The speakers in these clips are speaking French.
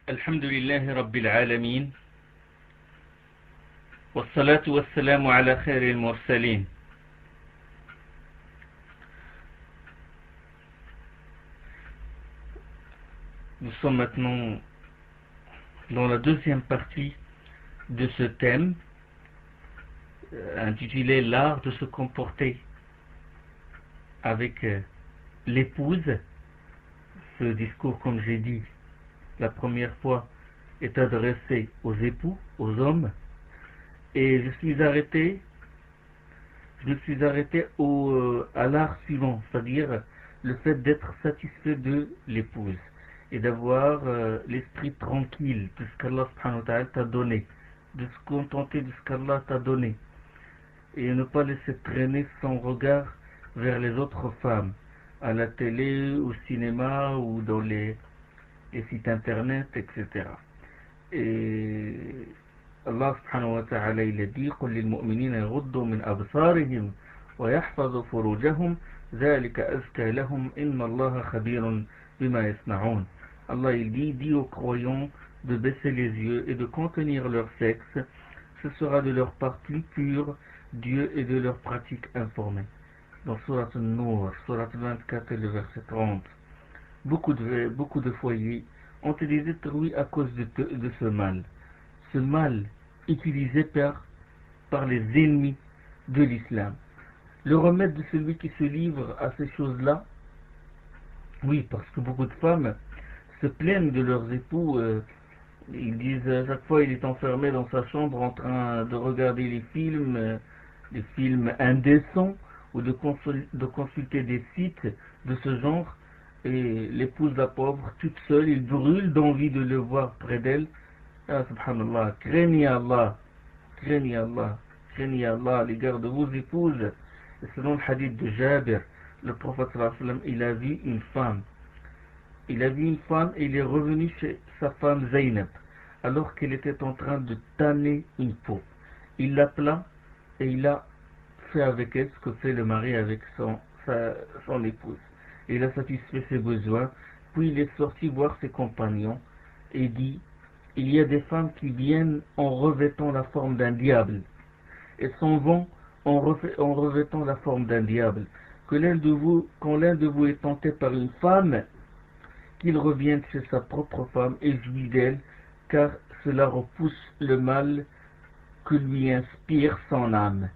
الحمد لله رب العالمين، والصلاة والسلام على خير المرسلين. Nous sommes maintenant dans la deuxième partie de ce thème intitulé l'art de se comporter avec l'épouse. Ce discours, comme j'ai dit la première fois, est adressé aux époux, aux hommes, et je me suis arrêté à l'art suivant, c'est-à-dire le fait d'être satisfait de l'épouse et d'avoir l'esprit tranquille de ce qu'Allah subhanahu wa ta'ala t'a donné, de se contenter de ce qu'Allah t'a donné et ne pas laisser traîner son regard vers les autres femmes à la télé, au cinéma ou dans les sites internet, etc. Et Allah subhanahu wa ta'ala il a dit قل للمؤمنين يغضوا من أبصارهم ويحفظوا فروجهم ذلك أزكى لهم إن الله خبير بما يصنعون. Allah il dit aux croyants de baisser les yeux et de contenir leur sexe, ce sera de leur part plus pur, Dieu est de leur pratique informée. Dans Surat An-Nur, Surat 24 et le verset 30. Beaucoup de foyers ont été détruits à cause de ce mal. Ce mal utilisé par les ennemis de l'islam. Le remède de celui qui se livre à ces choses-là, oui, parce que beaucoup de femmes se plaignent de leurs époux, ils disent à chaque fois il est enfermé dans sa chambre en train de regarder les films indécents ou de consulter des sites de ce genre, et l'épouse, la pauvre, toute seule, il brûle d'envie de le voir près d'elle. Ah, subhanallah, craignez Allah à l'égard de vos épouses. Et selon le hadith de Jabir, le prophète sallallahu alayhi wa sallam, il a vu une femme et il est revenu chez sa femme Zaynab alors qu'elle était en train de tanner une peau. Il l'appela et il a fait avec elle ce que fait le mari avec son épouse. Il a satisfait ses besoins, puis il est sorti voir ses compagnons et dit: il y a des femmes qui viennent en revêtant la forme d'un diable et s'en vont en revêtant la forme d'un diable. Quand l'un de vous est tenté par une femme, qu'il revienne chez sa propre femme et jouit d'elle, car cela repousse le mal que lui inspire son âme.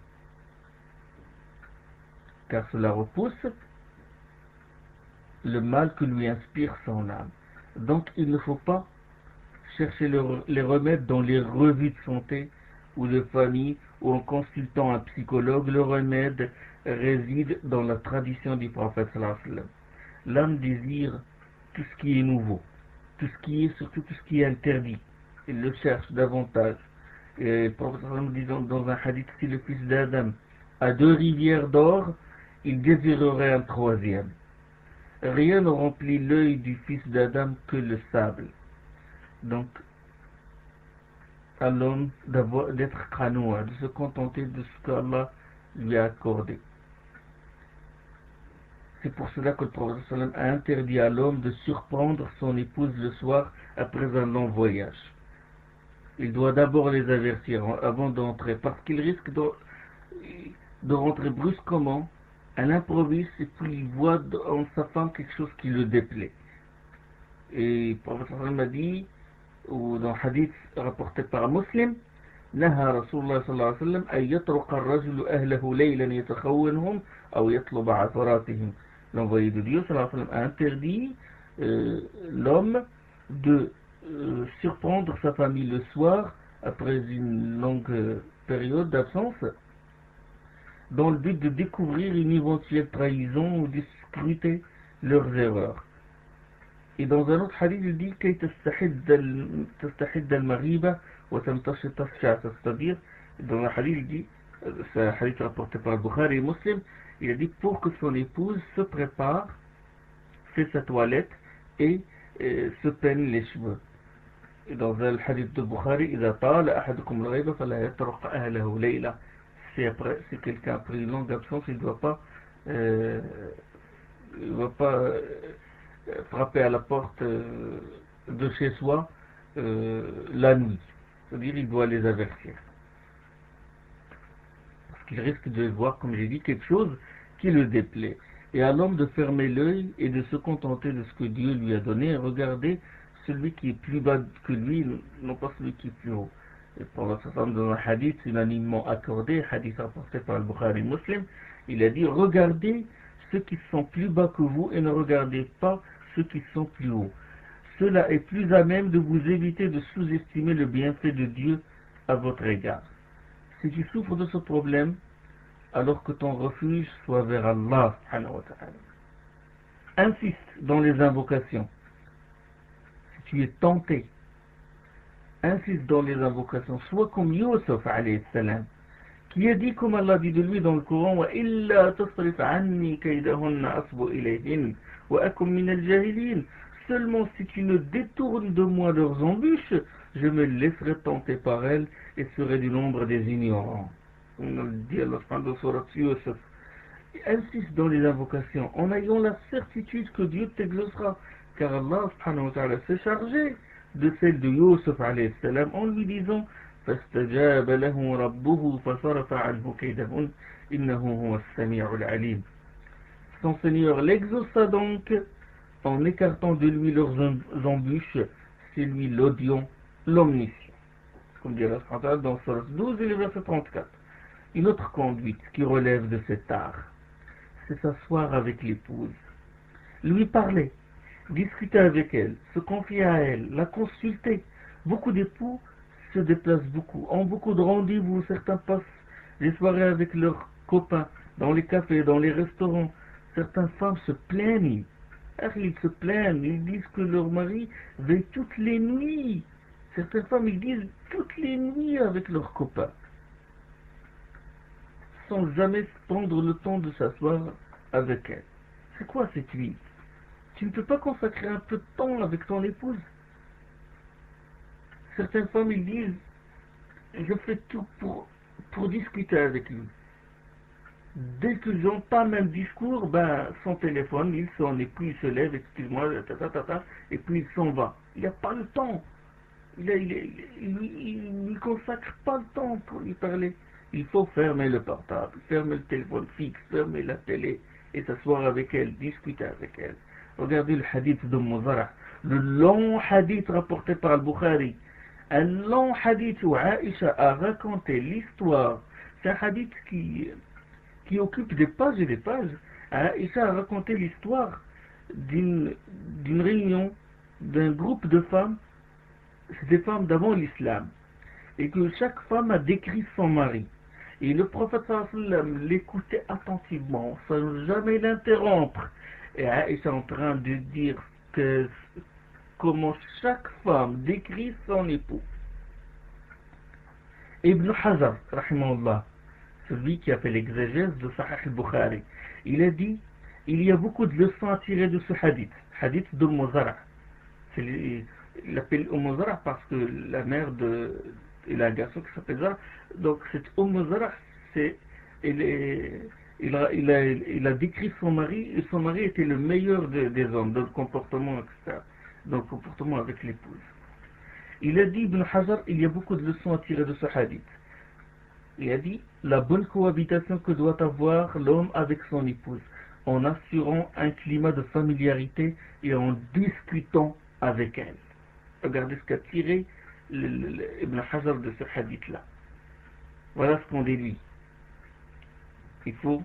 Car cela repousse le mal que lui inspire son âme. Donc il ne faut pas chercher les remèdes dans les revues de santé ou de famille ou en consultant un psychologue. Le remède réside dans la tradition du prophète sallallahu alayhi wa sallam. L'âme désire tout ce qui est nouveau, surtout tout ce qui est interdit. Il le cherche davantage. Et le prophète sallallahu alayhi wa sallam dit dans un hadith: si le fils d'Adam a 2 rivières d'or, il désirerait un 3e. Rien ne remplit l'œil du fils d'Adam que le sable. Donc, à l'homme d'être qanoua, de se contenter de ce qu'Allah lui a accordé. C'est pour cela que le prophète sallam a interdit à l'homme de surprendre son épouse le soir après un long voyage. Il doit d'abord les avertir avant d'entrer, parce qu'il risque de rentrer brusquement à l'improviste et puis il voit en sa femme quelque chose qui le déplaît. Et le prophète sallam a dit, ou dans le hadith rapporté par un musulman: نهى رسول الله صلى الله عليه وسلم أن يطرق الرجل أهله ليلا يتخونهم أو يطلب عثراتهم. L'envoyé de Dieu sallallahu alayhi wa sallam a interdit l'homme de surprendre sa famille le soir après une longue période d'absence dans le but de découvrir une éventuelle trahison ou de scruter leurs erreurs. Et dans un autre hadith, il dit: كي تستحد المغيبة وتمتشط الشعث. C'est-à-dire, dans un hadith, il dit, c'est un hadith rapporté par Bukhari et Muslim, il a dit pour que son épouse se prépare, fait sa toilette et se peigne les cheveux. Et dans le hadith de Bukhari: إذا طال أحدكم الغيبة فلا يطرق أهله ليلة. Si quelqu'un a pris une longue absence, il ne doit pas frapper à la porte de chez soi la nuit. C'est-à-dire il doit les avertir. Parce qu'il risque de voir, comme j'ai dit, quelque chose qui le déplaît. Et à l'homme de fermer l'œil et de se contenter de ce que Dieu lui a donné et regarder celui qui est plus bas que lui, non pas celui qui est plus haut. Et pour le dans un hadith unanimement accordé, hadith rapporté par le Bukhari Muslim, il a dit regardez ceux qui sont plus bas que vous et ne regardez pas ceux qui sont plus hauts. Cela est plus à même de vous éviter de sous-estimer le bienfait de Dieu à votre égard. Si tu souffres de ce problème, alors que ton refuge soit vers Allah subhanahu wa ta'ala. Insiste dans les invocations. Si tu es tenté, insiste dans les invocations. Sois comme Yusuf alayhi salam, qui a dit comme Allah dit de lui dans le Coran وَإِلَّا تَصْرِفْ عَنِّي كَيْدَهُنَّ أَصْبُ إِلَيْهِنَّ وَأَكُمْ مِنَ الْجَاهِلِينَ. Seulement si tu ne détournes de moi leurs embûches, je me laisserai tenter par elles et serai du nombre des ignorants. On le dit à la fin de Surat Yusuf. Insiste dans les invocations en ayant la certitude que Dieu t'exaucera, car Allah subhanahu wa ta'ala s'est chargé de celle de Yusuf alayhi salam en lui disant فاستجاب له ربه فصرف عنه كيدهن إنه هو السميع العليم. Son Seigneur l'exauça donc en écartant de lui leurs embûches, c'est lui l'audient, l'omniscient. Comme dit Allah dans Surat 12 et le verset 34. Une autre conduite qui relève de cet art, c'est s'asseoir avec l'épouse, lui parler, discuter avec elle, se confier à elle, la consulter. Beaucoup d'époux se déplacent beaucoup, ont beaucoup de rendez-vous, certains passent les soirées avec leurs copains, dans les cafés, dans les restaurants. Certaines femmes se plaignent, ils se plaignent, ils disent que leur mari veille toutes les nuits. Certaines femmes, ils disent toutes les nuits avec leurs copains, sans jamais prendre le temps de s'asseoir avec elle. C'est quoi cette vie? Tu ne peux pas consacrer un peu de temps avec ton épouse? Certaines femmes, ils disent, je fais tout pour discuter avec lui. Dès qu'ils entament un discours, son téléphone, il sonne, et puis il se lève, excuse-moi, et puis il s'en va. Il n'a pas le temps. Il ne consacre pas le temps pour lui parler. Il faut fermer le portable, fermer le téléphone fixe, fermer la télé, et s'asseoir avec elle, discuter avec elle. Regardez le hadith de Muzara, le long hadith rapporté par le Bukhari. Un long hadith où Aïcha a raconté l'histoire. C'est un hadith qui occupe des pages et des pages. Aïcha a raconté l'histoire d'une réunion d'un groupe de femmes. C'est des femmes d'avant l'islam. Et que chaque femme a décrit son mari. Et le prophète sallam l'écoutait attentivement, sans jamais l'interrompre. Et Aïcha est en train de dire comment chaque femme décrit son époux. Ibn Hajar, rahimahullah, celui qui a fait l'exégèse de Sahih al-Bukhari, il a dit, il y a beaucoup de leçons à tirer de ce hadith, hadith d'Umm-Zara. Il l'appelle Umm-Zara parce que la mère il a un garçon qui s'appelle Zara, donc cette Umm-Zara, il a décrit son mari, et son mari était le meilleur des hommes, dans le comportement, etc., dans le comportement avec l'épouse. Il a dit, Ibn Hajar, il y a beaucoup de leçons à tirer de ce hadith. Il a dit, la bonne cohabitation que doit avoir l'homme avec son épouse, en assurant un climat de familiarité et en discutant avec elle. Regardez ce qu'a tiré Ibn Hajar de ce hadith-là. Voilà ce qu'on déduit. Il faut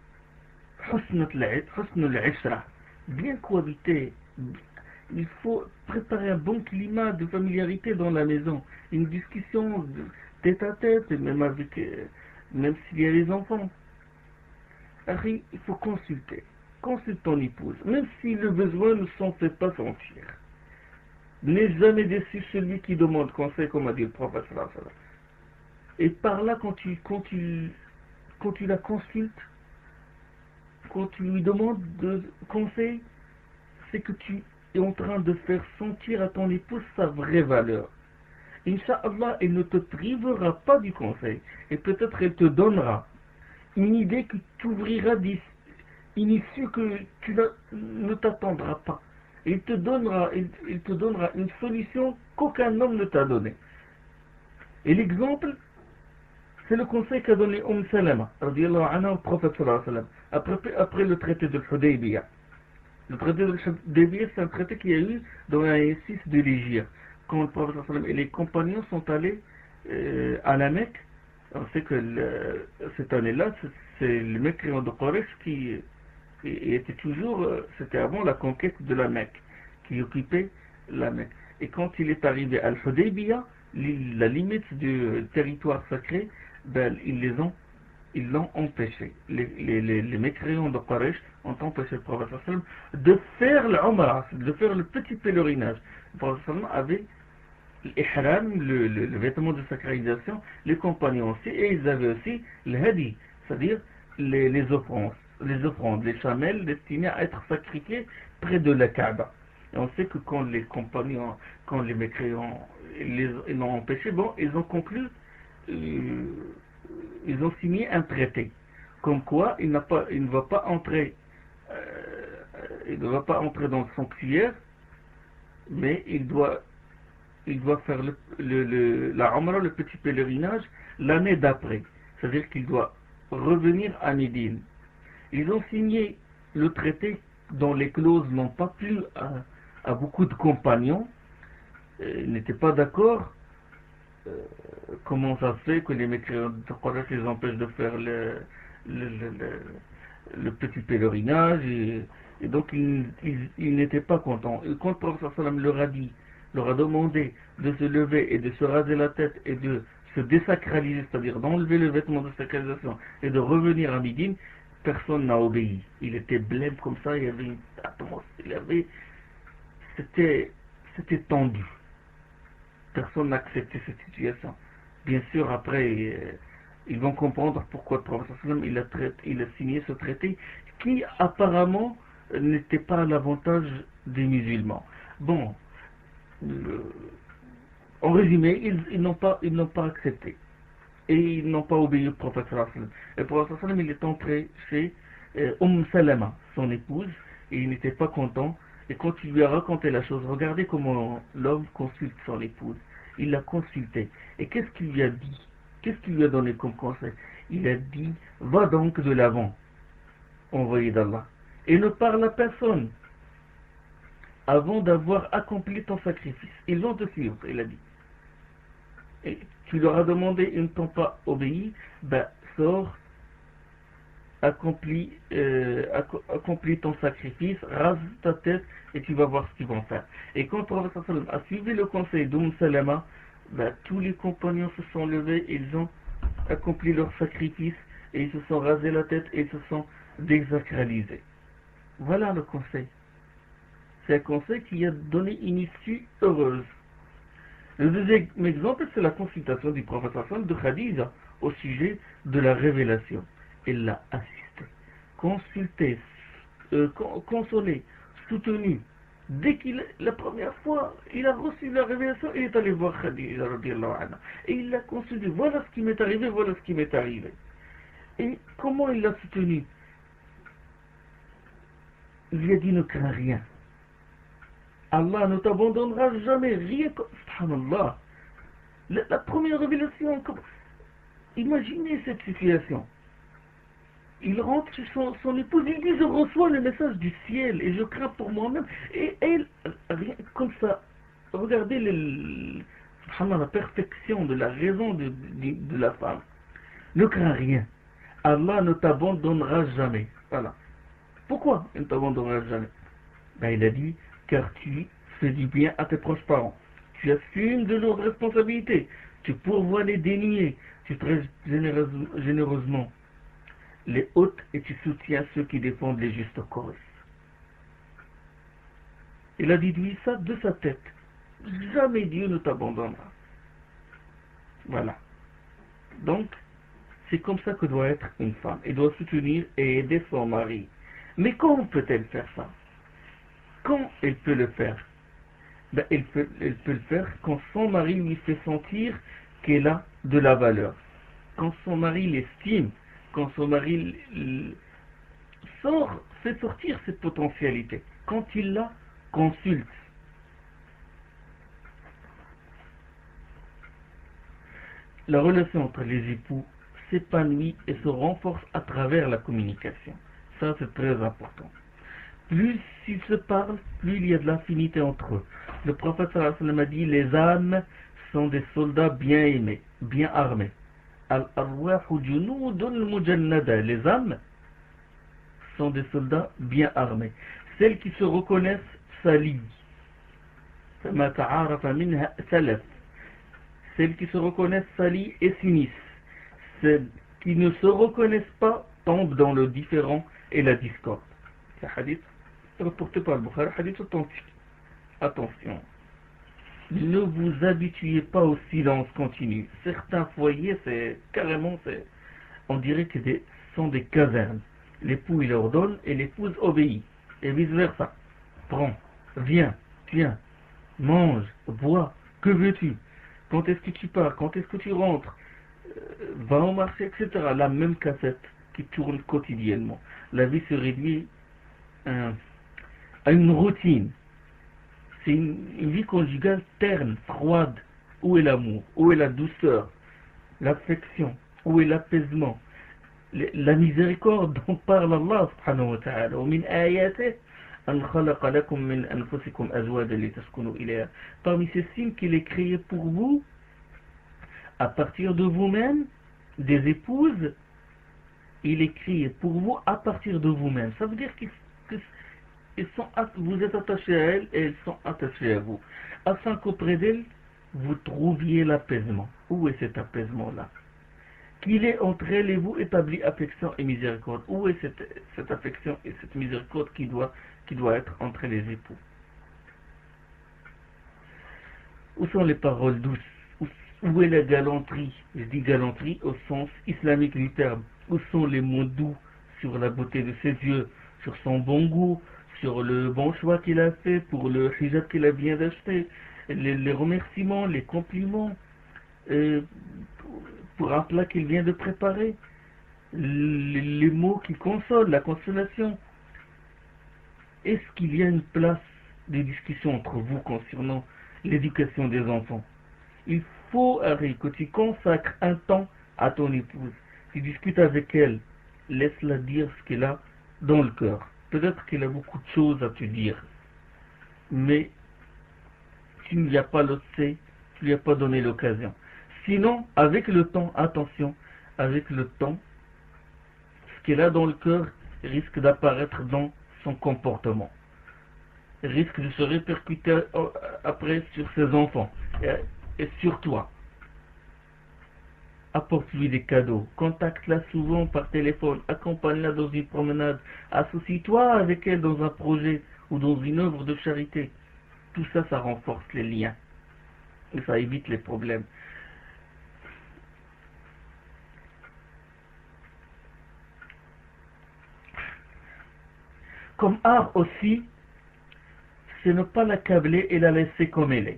husnul ishra, bien cohabiter. Il faut préparer un bon climat de familiarité dans la maison. Une discussion tête à tête, même s'il y a les enfants. Harry, il faut consulter. Consulte ton épouse, même si le besoin ne s'en fait pas sentir. N'aie jamais déçu celui qui demande conseil, comme a dit le prophète. Et par là, quand tu la consultes, quand tu lui demandes de conseil, c'est que tu es en train de faire sentir à ton épouse sa vraie valeur. Inch'Allah, elle ne te privera pas du conseil. Et peut-être elle te donnera une idée qui t'ouvrira une issue que tu ne t'attendras pas. il te donnera une solution qu'aucun homme ne t'a donnée. Et l'exemple, c'est le conseil qu'a donné Salama, radiallahu anha, au prophète sallallahu alayhi wa sallam, après le traité de Hudaybiyah. Le traité de Hudaybiyah, c'est un traité qu'il y a eu dans l'année 6 de l'Hégire, quand le prophète sallallahu alayhi wa sallam et les compagnons sont allés à la Mecque. On sait que cette année-là, c'est le mécréant de Quraysh qui était toujours, c'était avant la conquête de la Mecque, qui occupait la Mecque. Et quand il est arrivé à Al-Hudaybiyah, la limite du territoire sacré, ben, ils l'ont empêché. Les mécréants de Quraysh ont empêché le prophète sallam de faire l'Umrah, de faire le petit pèlerinage. Le prophète sallam avait l'ihram, le vêtement de sacralisation, les compagnons aussi, et ils avaient aussi le hadi, c'est-à-dire les offrandes, les chamelles destinées à être sacrifiées près de la Kaaba. Et on sait que quand les compagnons, quand les mécréants ils l'ont empêché, bon, ils ont conclu, ils ont signé un traité, comme quoi il ne va pas entrer dans le sanctuaire, mais il doit faire la Umrah, le petit pèlerinage, l'année d'après. C'est-à-dire qu'il doit revenir à Médine. Ils ont signé le traité dont les clauses n'ont pas plu à beaucoup de compagnons. Ils n'étaient pas d'accord. Comment ça se fait que les mécréants de Quraysh les empêchent de faire le petit pèlerinage, et donc ils n'étaient pas contents. Et quand le prophète sallam leur a demandé de se lever et de se raser la tête et de se désacraliser, c'est-à-dire d'enlever le vêtement de sacralisation et de revenir à Médine, personne n'a obéi. Il était blême comme ça, il y avait une atmosphère, c'était tendu. Personne n'a accepté cette situation. Bien sûr, après, ils vont comprendre pourquoi le prophète sallam il a signé ce traité qui apparemment n'était pas à l'avantage des musulmans. Bon, en résumé, ils n'ont pas accepté. Et ils n'ont pas obéi au prophète sallallahu alayhi wa sallam. Et le prophète sallallahu alayhi wa sallam, il est entré chez Salama, son épouse, et il n'était pas content. Et quand il lui a raconté la chose, regardez comment l'homme consulte son épouse. Il l'a consulté. Et qu'est-ce qu'il lui a dit? Qu'est-ce qu'il lui a donné comme conseil? Il a dit, va donc de l'avant, envoyé d'Allah, et ne parle à personne avant d'avoir accompli ton sacrifice. Ils vont te suivre, il a dit. Et tu leur as demandé, ils ne t'ont pas obéi, ben sors, accomplis ton sacrifice, rase ta tête et tu vas voir ce qu'ils vont faire. Et quand le prophète a suivi le conseil Salama, ben, tous les compagnons se sont levés, ils ont accompli leur sacrifice et ils se sont rasés la tête et ils se sont désacralisés. Voilà le conseil. C'est un conseil qui a donné une issue heureuse. Le deuxième exemple, c'est la consultation du prophète de Khadija au sujet de la révélation. Il l'a assisté, consulté, consolé, soutenu. Dès la première fois, il a reçu la révélation, il est allé voir Khadija, et il l'a consulté. Voilà ce qui m'est arrivé, voilà ce qui m'est arrivé. Et comment il l'a soutenu? Il lui a dit, ne crains rien. Allah ne t'abandonnera jamais, rien que... Subhanallah. La première révélation, imaginez cette situation. Il rentre chez son épouse, il dit, je reçois le message du ciel et je crains pour moi-même. Et elle, rien comme ça, regardez la perfection de la raison de la femme. Ne crains rien. Allah ne t'abandonnera jamais. Voilà. Pourquoi il ne t'abandonnera jamais? Ben, il a dit, car tu fais du bien à tes proches parents. Tu assumes de leurs responsabilités. Tu pourvois les déniés. Tu traites généreusement les hôtes et tu soutiens ceux qui défendent les justes causes. Il a dit ça de sa tête. Jamais Dieu ne t'abandonnera. Voilà. Donc, c'est comme ça que doit être une femme. Elle doit soutenir et aider son mari. Mais comment peut-elle faire ça? Quand elle peut le faire? Ben, elle peut le faire quand son mari lui fait sentir qu'elle a de la valeur. Quand son mari l'estime, quand son mari fait sortir cette potentialité, quand il la consulte. La relation entre les époux s'épanouit et se renforce à travers la communication. Ça, c'est très important. Plus ils se parlent, plus il y a de l'affinité entre eux. Le prophète sallallahu alayhi wa sallam a dit, les âmes sont des soldats bien aimés, bien armés. Al-arwahu junudun mujannada. Les âmes sont des soldats bien armés. Celles qui se reconnaissent s'allient. فما تعارف منها ثلاث. Celles qui se reconnaissent s'allient et s'unissent. Celles qui ne se reconnaissent pas tombent dans le différend et la discorde. C'est un hadith rapporté par le Bukhari, hadith authentique. Attention, ne vous habituez pas au silence continu. Certains foyers, c'est carrément, on dirait que sont des casernes. L'époux il ordonne et l'épouse obéit. Et vice versa. Prends, viens, tiens, mange, bois, que veux-tu? Quand est-ce que tu pars? Quand est-ce que tu rentres? Va au marché, etc. La même cassette qui tourne quotidiennement. La vie se réduit à une routine. C'est une vie conjugale terne, froide. Où est l'amour? Où est la douceur? L'affection? Où est l'apaisement? La miséricorde dont parle Allah subhanahu wa ta'ala. ومن آياته أن خلق لكم من أنفسكم أزواجا لتسكنوا إليها. Parmi ces signes qu'il est créé pour vous, à partir de vous-même, des épouses, il est créé pour vous à partir de vous-même. Ça veut dire que vous êtes attaché à elles et elles sont attachées à vous. Afin qu'auprès d'elles, vous trouviez l'apaisement. Où est cet apaisement-là? Qu'il est entre elles et vous établi affection et miséricorde. Où est cette affection et cette miséricorde qui doit être entre les époux? Où sont les paroles douces? Où est la galanterie? Je dis galanterie au sens islamique du terme. Où sont les mots doux sur la beauté de ses yeux, sur son bon goût, sur le bon choix qu'il a fait pour le hijab qu'il vient d'acheter, les remerciements, les compliments pour un plat qu'il vient de préparer, les mots qui consolent, la consolation. Est-ce qu'il y a une place de discussion entre vous concernant l'éducation des enfants? Il faut, Harry, que tu consacres un temps à ton épouse. Tu discutes avec elle, laisse-la dire ce qu'elle a dans le cœur. Peut-être qu'elle a beaucoup de choses à te dire, mais tu ne lui as pas laissé, tu ne lui as pas donné l'occasion. Sinon, avec le temps, attention, avec le temps, ce qu'elle a dans le cœur risque d'apparaître dans son comportement, risque de se répercuter après sur ses enfants et sur toi. Apporte-lui des cadeaux, contacte-la souvent par téléphone, accompagne-la dans une promenade, associe-toi avec elle dans un projet ou dans une œuvre de charité. Tout ça, ça renforce les liens et ça évite les problèmes. Comme art aussi, c'est ne pas l'accabler et la laisser comme elle est.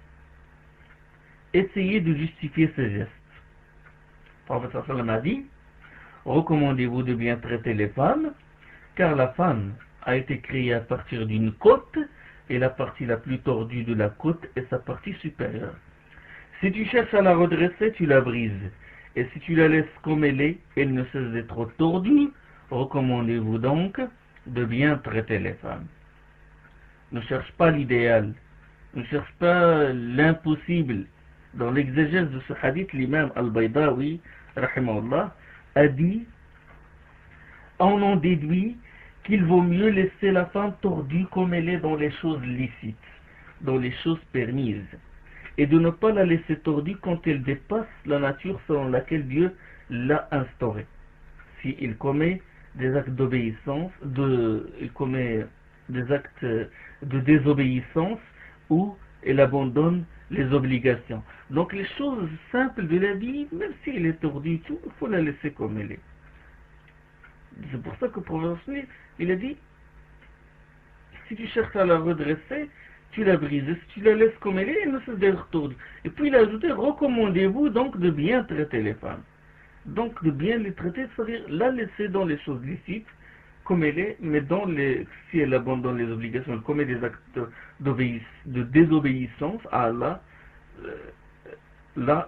Essayez de justifier ses gestes. Le prophète sallam a dit, recommandez-vous de bien traiter les femmes, car la femme a été créée à partir d'une côte, et la partie la plus tordue de la côte est sa partie supérieure. Si tu cherches à la redresser, tu la brises, et si tu la laisses comme elle est, elle ne cesse d'être tordue. Recommandez-vous donc de bien traiter les femmes. Ne cherche pas l'idéal, ne cherche pas l'impossible. Dans l'exégèse de ce hadith, l'imam al-Baydawi, rahimahullah, a dit, on en déduit qu'il vaut mieux laisser la femme tordue comme elle est dans les choses licites, dans les choses permises, et de ne pas la laisser tordue quand elle dépasse la nature selon laquelle Dieu l'a instaurée. Si il commet des actes d'obéissance, il commet des actes de désobéissance, ou elle abandonne les obligations. Donc les choses simples de la vie, même si elle est tordue, il faut la laisser comme elle est. C'est pour ça que le prophète, il a dit, si tu cherches à la redresser, tu la brises. Si tu la laisses comme elle est, elle ne cesse d'être tordue. Et puis il a ajouté, recommandez-vous donc de bien traiter les femmes. Donc de bien les traiter, c'est-à-dire la laisser dans les choses licites, comme elle est, mais si elle abandonne les obligations, elle commet des actes de désobéissance à Allah, euh, là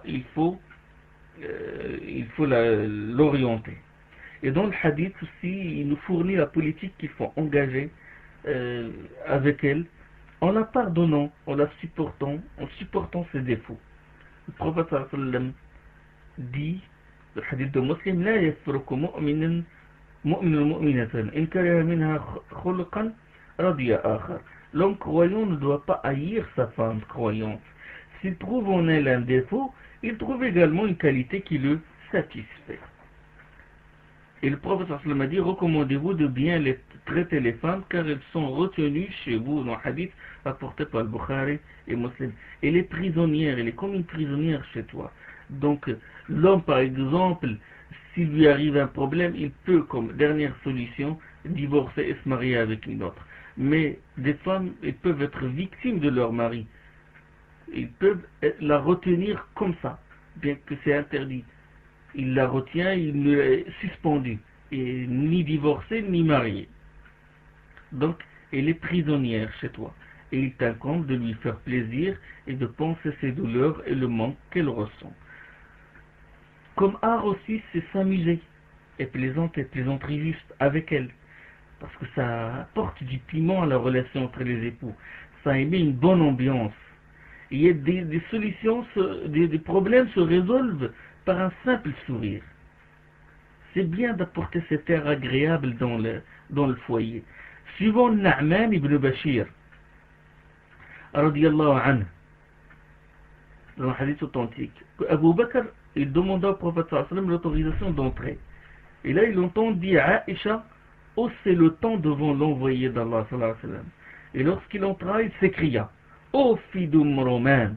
il faut l'orienter. Et dans le hadith aussi, il nous fournit la politique qu'il faut engager avec elle, en la pardonnant, en la supportant, en supportant ses défauts. Le prophète sallallahu alayhi wa sallam dit, le hadith de Muslim, لا يفرق مؤمن مؤمنة إن كره منها خلقا رضي آخر. L'homme croyant ne doit pas haïr sa femme croyante. S'il trouve en elle un défaut, il trouve également une qualité qui le satisfait. Et le prophète sallallahu alayhi wa sallam a dit, recommandez-vous de bien traiter les femmes car elles sont retenues chez vous, dans le hadith rapporté par le Bukhari et Muslim. Elle est prisonnière, elle est comme une prisonnière chez toi. Donc l'homme par exemple, s'il lui arrive un problème, il peut comme dernière solution divorcer et se marier avec une autre. Mais des femmes, elles peuvent être victimes de leur mari. Ils peuvent la retenir comme ça, bien que c'est interdit. Il la retient, il est suspendu, et ni divorcé ni marié. Donc, elle est prisonnière chez toi, et il t'incombe de lui faire plaisir et de penser ses douleurs et le manque qu'elle ressent. Comme art aussi, c'est s'amuser et plaisanterie juste avec elle, parce que ça apporte du piment à la relation entre les époux. Ça émet une bonne ambiance. Il y a des solutions, des problèmes se résolvent par un simple sourire. C'est bien d'apporter cet air agréable dans le foyer. Suivant Na'man ibn Bashir, radiyallahu anhu, dans un hadith authentique, que Abu Bakr, il demanda au prophète sallallahu alayhi wa sallam l'autorisation d'entrer. Et là, il entend dire à Aïcha, haussez le temps devant l'envoyé d'Allah sallallahu alayhi wa sallam. Et lorsqu'il entra, il s'écria, ô fille d'Umm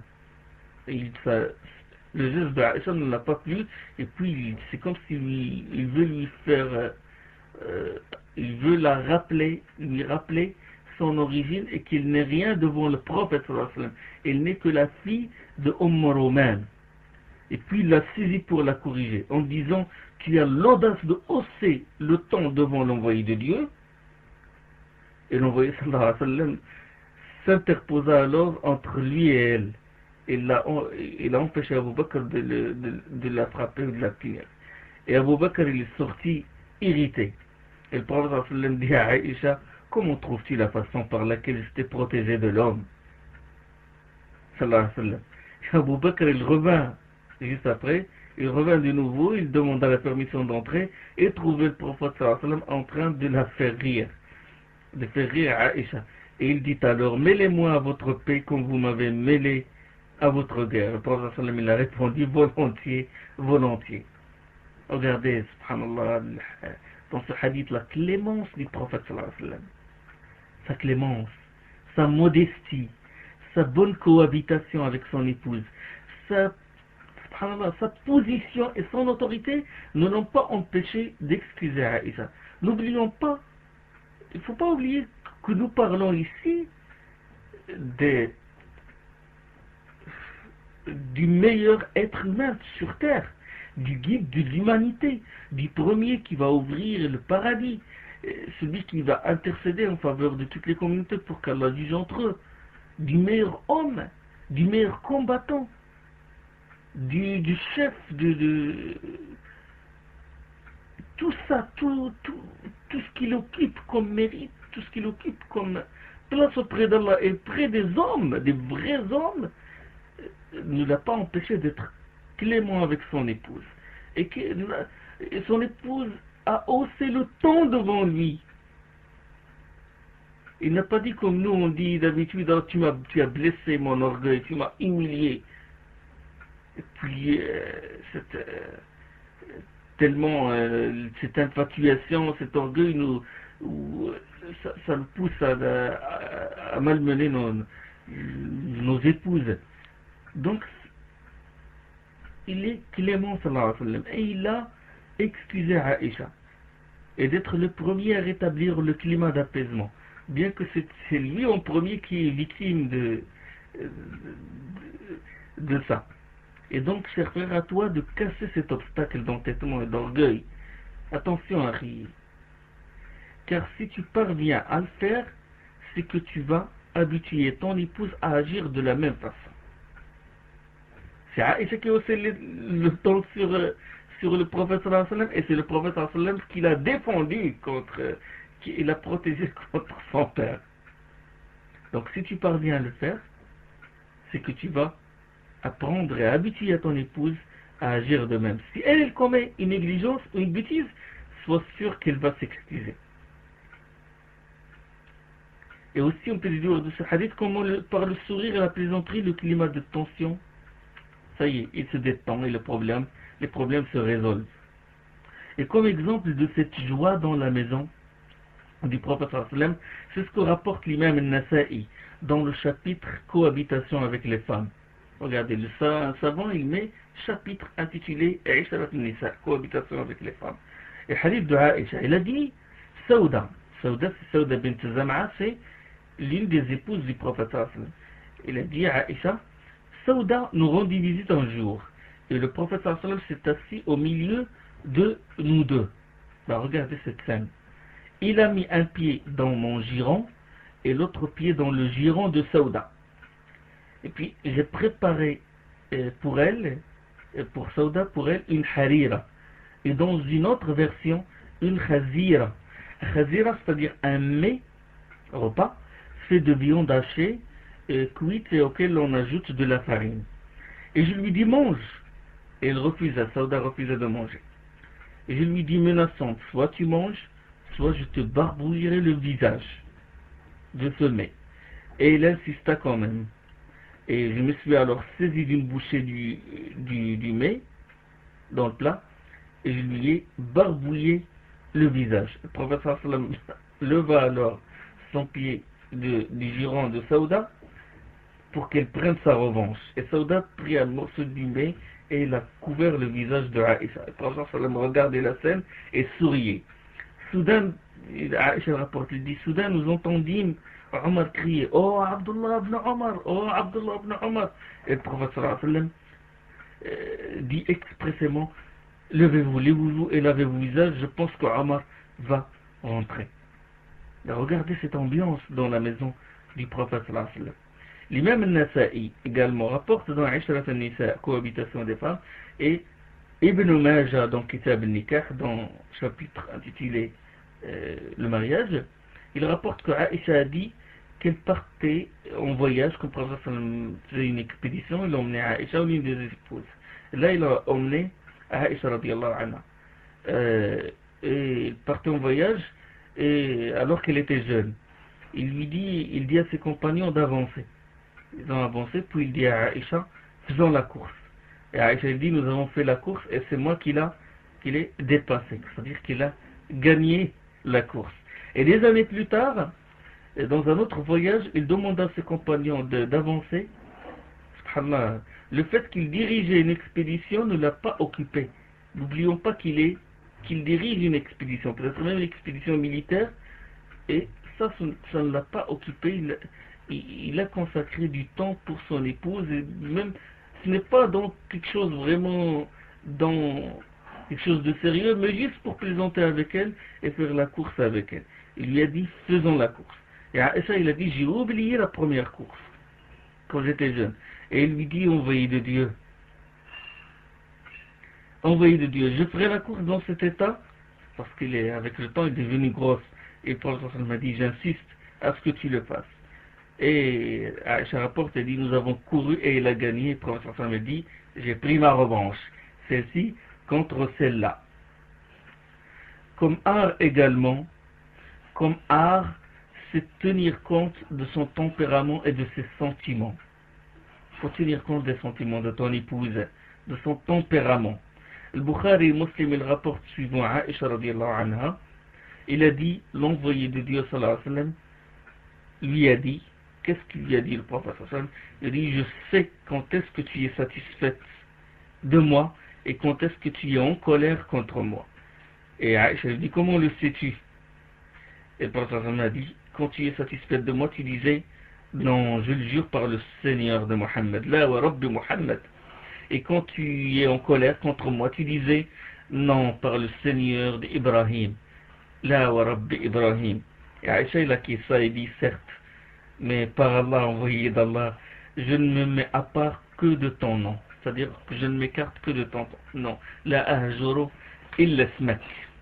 le geste d'Aïcha ne l'a pas plu, et puis c'est comme s'il veut lui faire, il veut lui rappeler son origine et qu'il n'est rien devant le prophète sallallahu alayhi wa sallam. Elle n'est que la fille de Roman. Et puis il l'a saisi pour la corriger en disant, tu as l'audace de hausser le temps devant l'envoyé de Dieu. Et l'envoyé sallallahu alayhi wa sallam s'interposa alors entre lui et elle. Il a empêché Abu Bakr de la frapper ou de la punir. Et Abu Bakr il est sorti irrité. Et le prophète sallallahu alayhi wa sallam dit à Aïcha, comment trouves-tu la façon par laquelle je t'ai protégé de l'homme? Sallallahu alayhi wa sallam. Abu Bakr il revint juste après, il revint de nouveau, il demanda la permission d'entrer et trouvait le prophète sallallahu alayhi wa sallam en train de la faire rire, de faire rire Aïcha. Et il dit alors, mêlez-moi à votre paix comme vous m'avez mêlé à votre guerre. Le prophète sallallahu alayhi wa sallam il a répondu, volontiers, volontiers. Regardez, subhanallah, dans ce hadith, la clémence du prophète sallallahu alayhi wa sallam. Sa clémence, sa modestie, sa bonne cohabitation avec son épouse, sa position et son autorité ne l'ont pas empêché d'excuser Aïcha. N'oublions pas, il ne faut pas oublier que nous parlons ici du meilleur être humain sur terre, du guide de l'humanité, du premier qui va ouvrir le paradis, celui qui va intercéder en faveur de toutes les communautés pour qu'Allah juge entre eux, du meilleur homme, du meilleur combattant, du chef, tout ça, tout ce qu'il occupe comme mérite, tout ce qu'il occupe comme place auprès d'Allah et près des hommes, des vrais hommes, ne l'a pas empêché d'être clément avec son épouse. Et son épouse a haussé le ton devant lui. Il n'a pas dit comme nous on dit d'habitude, oh, tu as blessé mon orgueil, tu m'as humilié. Et puis tellement cette infatuation, cet orgueil ça nous pousse à malmener nos épouses. Donc il est clément sallallahu alayhi wa sallam, et il a excusé Aïcha, et d'être le premier à rétablir le climat d'apaisement, bien que c'est lui en premier qui est victime de ça. Et donc, cher frère, à toi de casser cet obstacle d'entêtement et d'orgueil. Attention, Harry. car si tu parviens à le faire, c'est que tu vas habituer ton épouse à agir de la même façon. C'est Aïcha qui a aussi le temps sur le prophète sallallahu alayhi wa sallam, et c'est le prophète sallallahu alayhi wa sallam qui l'a défendu contre, qui l'a protégé contre son père. Donc si tu parviens à le faire, c'est que tu vas apprendre et habituer à ton épouse à agir de même. Si elle commet une négligence ou une bêtise, sois sûr qu'elle va s'excuser. Et aussi on peut dire de ce hadith comment par le sourire et la plaisanterie, le climat de tension, ça y est, il se détend et les problèmes se résolvent. Et comme exemple de cette joie dans la maison du prophète sallallahu alayhi wa sallam, c'est ce que rapporte l'imam al-Nasa'i dans le chapitre cohabitation avec les femmes. Regardez, un savant il met chapitre intitulé Aïsharat al-Nisa, cohabitation avec les femmes. Et hadith de Aïcha, il a dit Sauda c'est Sauda bint Zam'a, c'est l'une des épouses du prophète sallallahu alayhi wa sallam. Il a dit à Aïcha, Sauda nous rendit visite un jour et le prophète sallallahu alayhi wa sallam s'est assis au milieu de nous deux. Ben, regardez cette scène. Il a mis un pied dans mon giron et l'autre pied dans le giron de Sauda. Et puis j'ai préparé pour Sauda, une harira. Et dans une autre version, une khazira. Khazira, c'est-à-dire un mets, repas, fait de viande hachée, cuite et auquel on ajoute de la farine. Et je lui dis mange. Et elle refusa, Sauda refusa de manger. Et je lui dis menaçante, soit tu manges, soit je te barbouillerai le visage de ce mets. Et elle insista quand même. Et je me suis alors saisi d'une bouchée du mets dans le plat et je lui ai barbouillé le visage. Le prophète sallallahu alayhi wa sallam leva alors son pied du giron de Sauda pour qu'elle prenne sa revanche. Et Sauda prit un morceau du mets et il a couvert le visage de Aïcha. Le prophète sallallahu alayhi wa sallam regardait la scène et souriait. Soudain, Aïcha rapporte, il dit, soudain nous entendîmes Omar crier, oh Abdullah ibn Omar, oh Abdullah ibn Omar. Et le prophète sallallahu alayhi wa sallam dit expressément, levez-vous et lavez-vous le visage, je pense que Omar va rentrer. Et regardez cette ambiance dans la maison du prophète sallallahu alayhi wa sallam. L'imam al-Nasa'i également rapporte dans Aïsharat al-Nisa, cohabitation des femmes, et Ibn Majah dans Kitab al-Nikah, dans le chapitre intitulé le mariage, il rapporte que Aïcha a dit qu'elle partait en voyage, comme le prophète faisait une expédition, il a emmené Aïcha ou l'une des épouses. Là, il a emmené Aïcha radiallahu anha. Et il partait en voyage, et alors qu'elle était jeune. Il dit à ses compagnons d'avancer. Ils ont avancé, puis il dit à Aïcha, faisons la course. Et Aïcha dit, nous avons fait la course, et c'est moi qui l'ai dépassé. C'est-à-dire qu'il a gagné la course. Et des années plus tard, dans un autre voyage, il demanda à ses compagnons d'avancer. Subhanallah, le fait qu'il dirigeait une expédition ne l'a pas occupé. N'oublions pas qu'il dirige une expédition, peut-être même une expédition militaire, et ça ne l'a pas occupé. Il a consacré du temps pour son épouse, et même ce n'est pas dans quelque chose vraiment, dans quelque chose de sérieux, mais juste pour plaisanter avec elle et faire la course avec elle. Il lui a dit, faisons la course. Et Aïcha, il a dit, j'ai oublié la première course, quand j'étais jeune. Et il lui dit, envoyé de Dieu, je ferai la course dans cet état, parce avec le temps, il est devenu grosse. Et le prophète m'a dit, j'insiste à ce que tu le fasses. Et Aïcha rapporte, elle dit, nous avons couru et il a gagné. Le prophète m'a dit, j'ai pris ma revanche. Celle-ci contre celle-là. Comme art, c'est tenir compte de son tempérament et de ses sentiments. Il faut tenir compte des sentiments de ton épouse, de son tempérament. Le Bukhari Muslim, il rapporte suivant Aïcha radiallahu anha, il a dit, l'envoyé de Dieu sallallahu alayhi wa sallam, lui a dit, qu'est-ce qu'il lui a dit le prophète sallallahu alayhi wa sallam? Il a dit, je sais quand est-ce que tu es satisfaite de moi et quand est-ce que tu es en colère contre moi. Et Aïcha lui dit, comment le sais-tu? Et le prophète a dit, quand tu es satisfaite de moi, tu disais, non, je le jure par le Seigneur de Mohammed, la wa Rabbi Mohammed. Et quand tu es en colère contre moi, tu disais, non, par le Seigneur d'Ibrahim, La wa Rabbi Ibrahim. Et Aïcha il a qui ça, il dit certes, mais par Allah, envoyé d'Allah, je ne me mets à part que de ton nom. C'est-à-dire que je ne m'écarte que de ton nom. La ahjuru illa smak.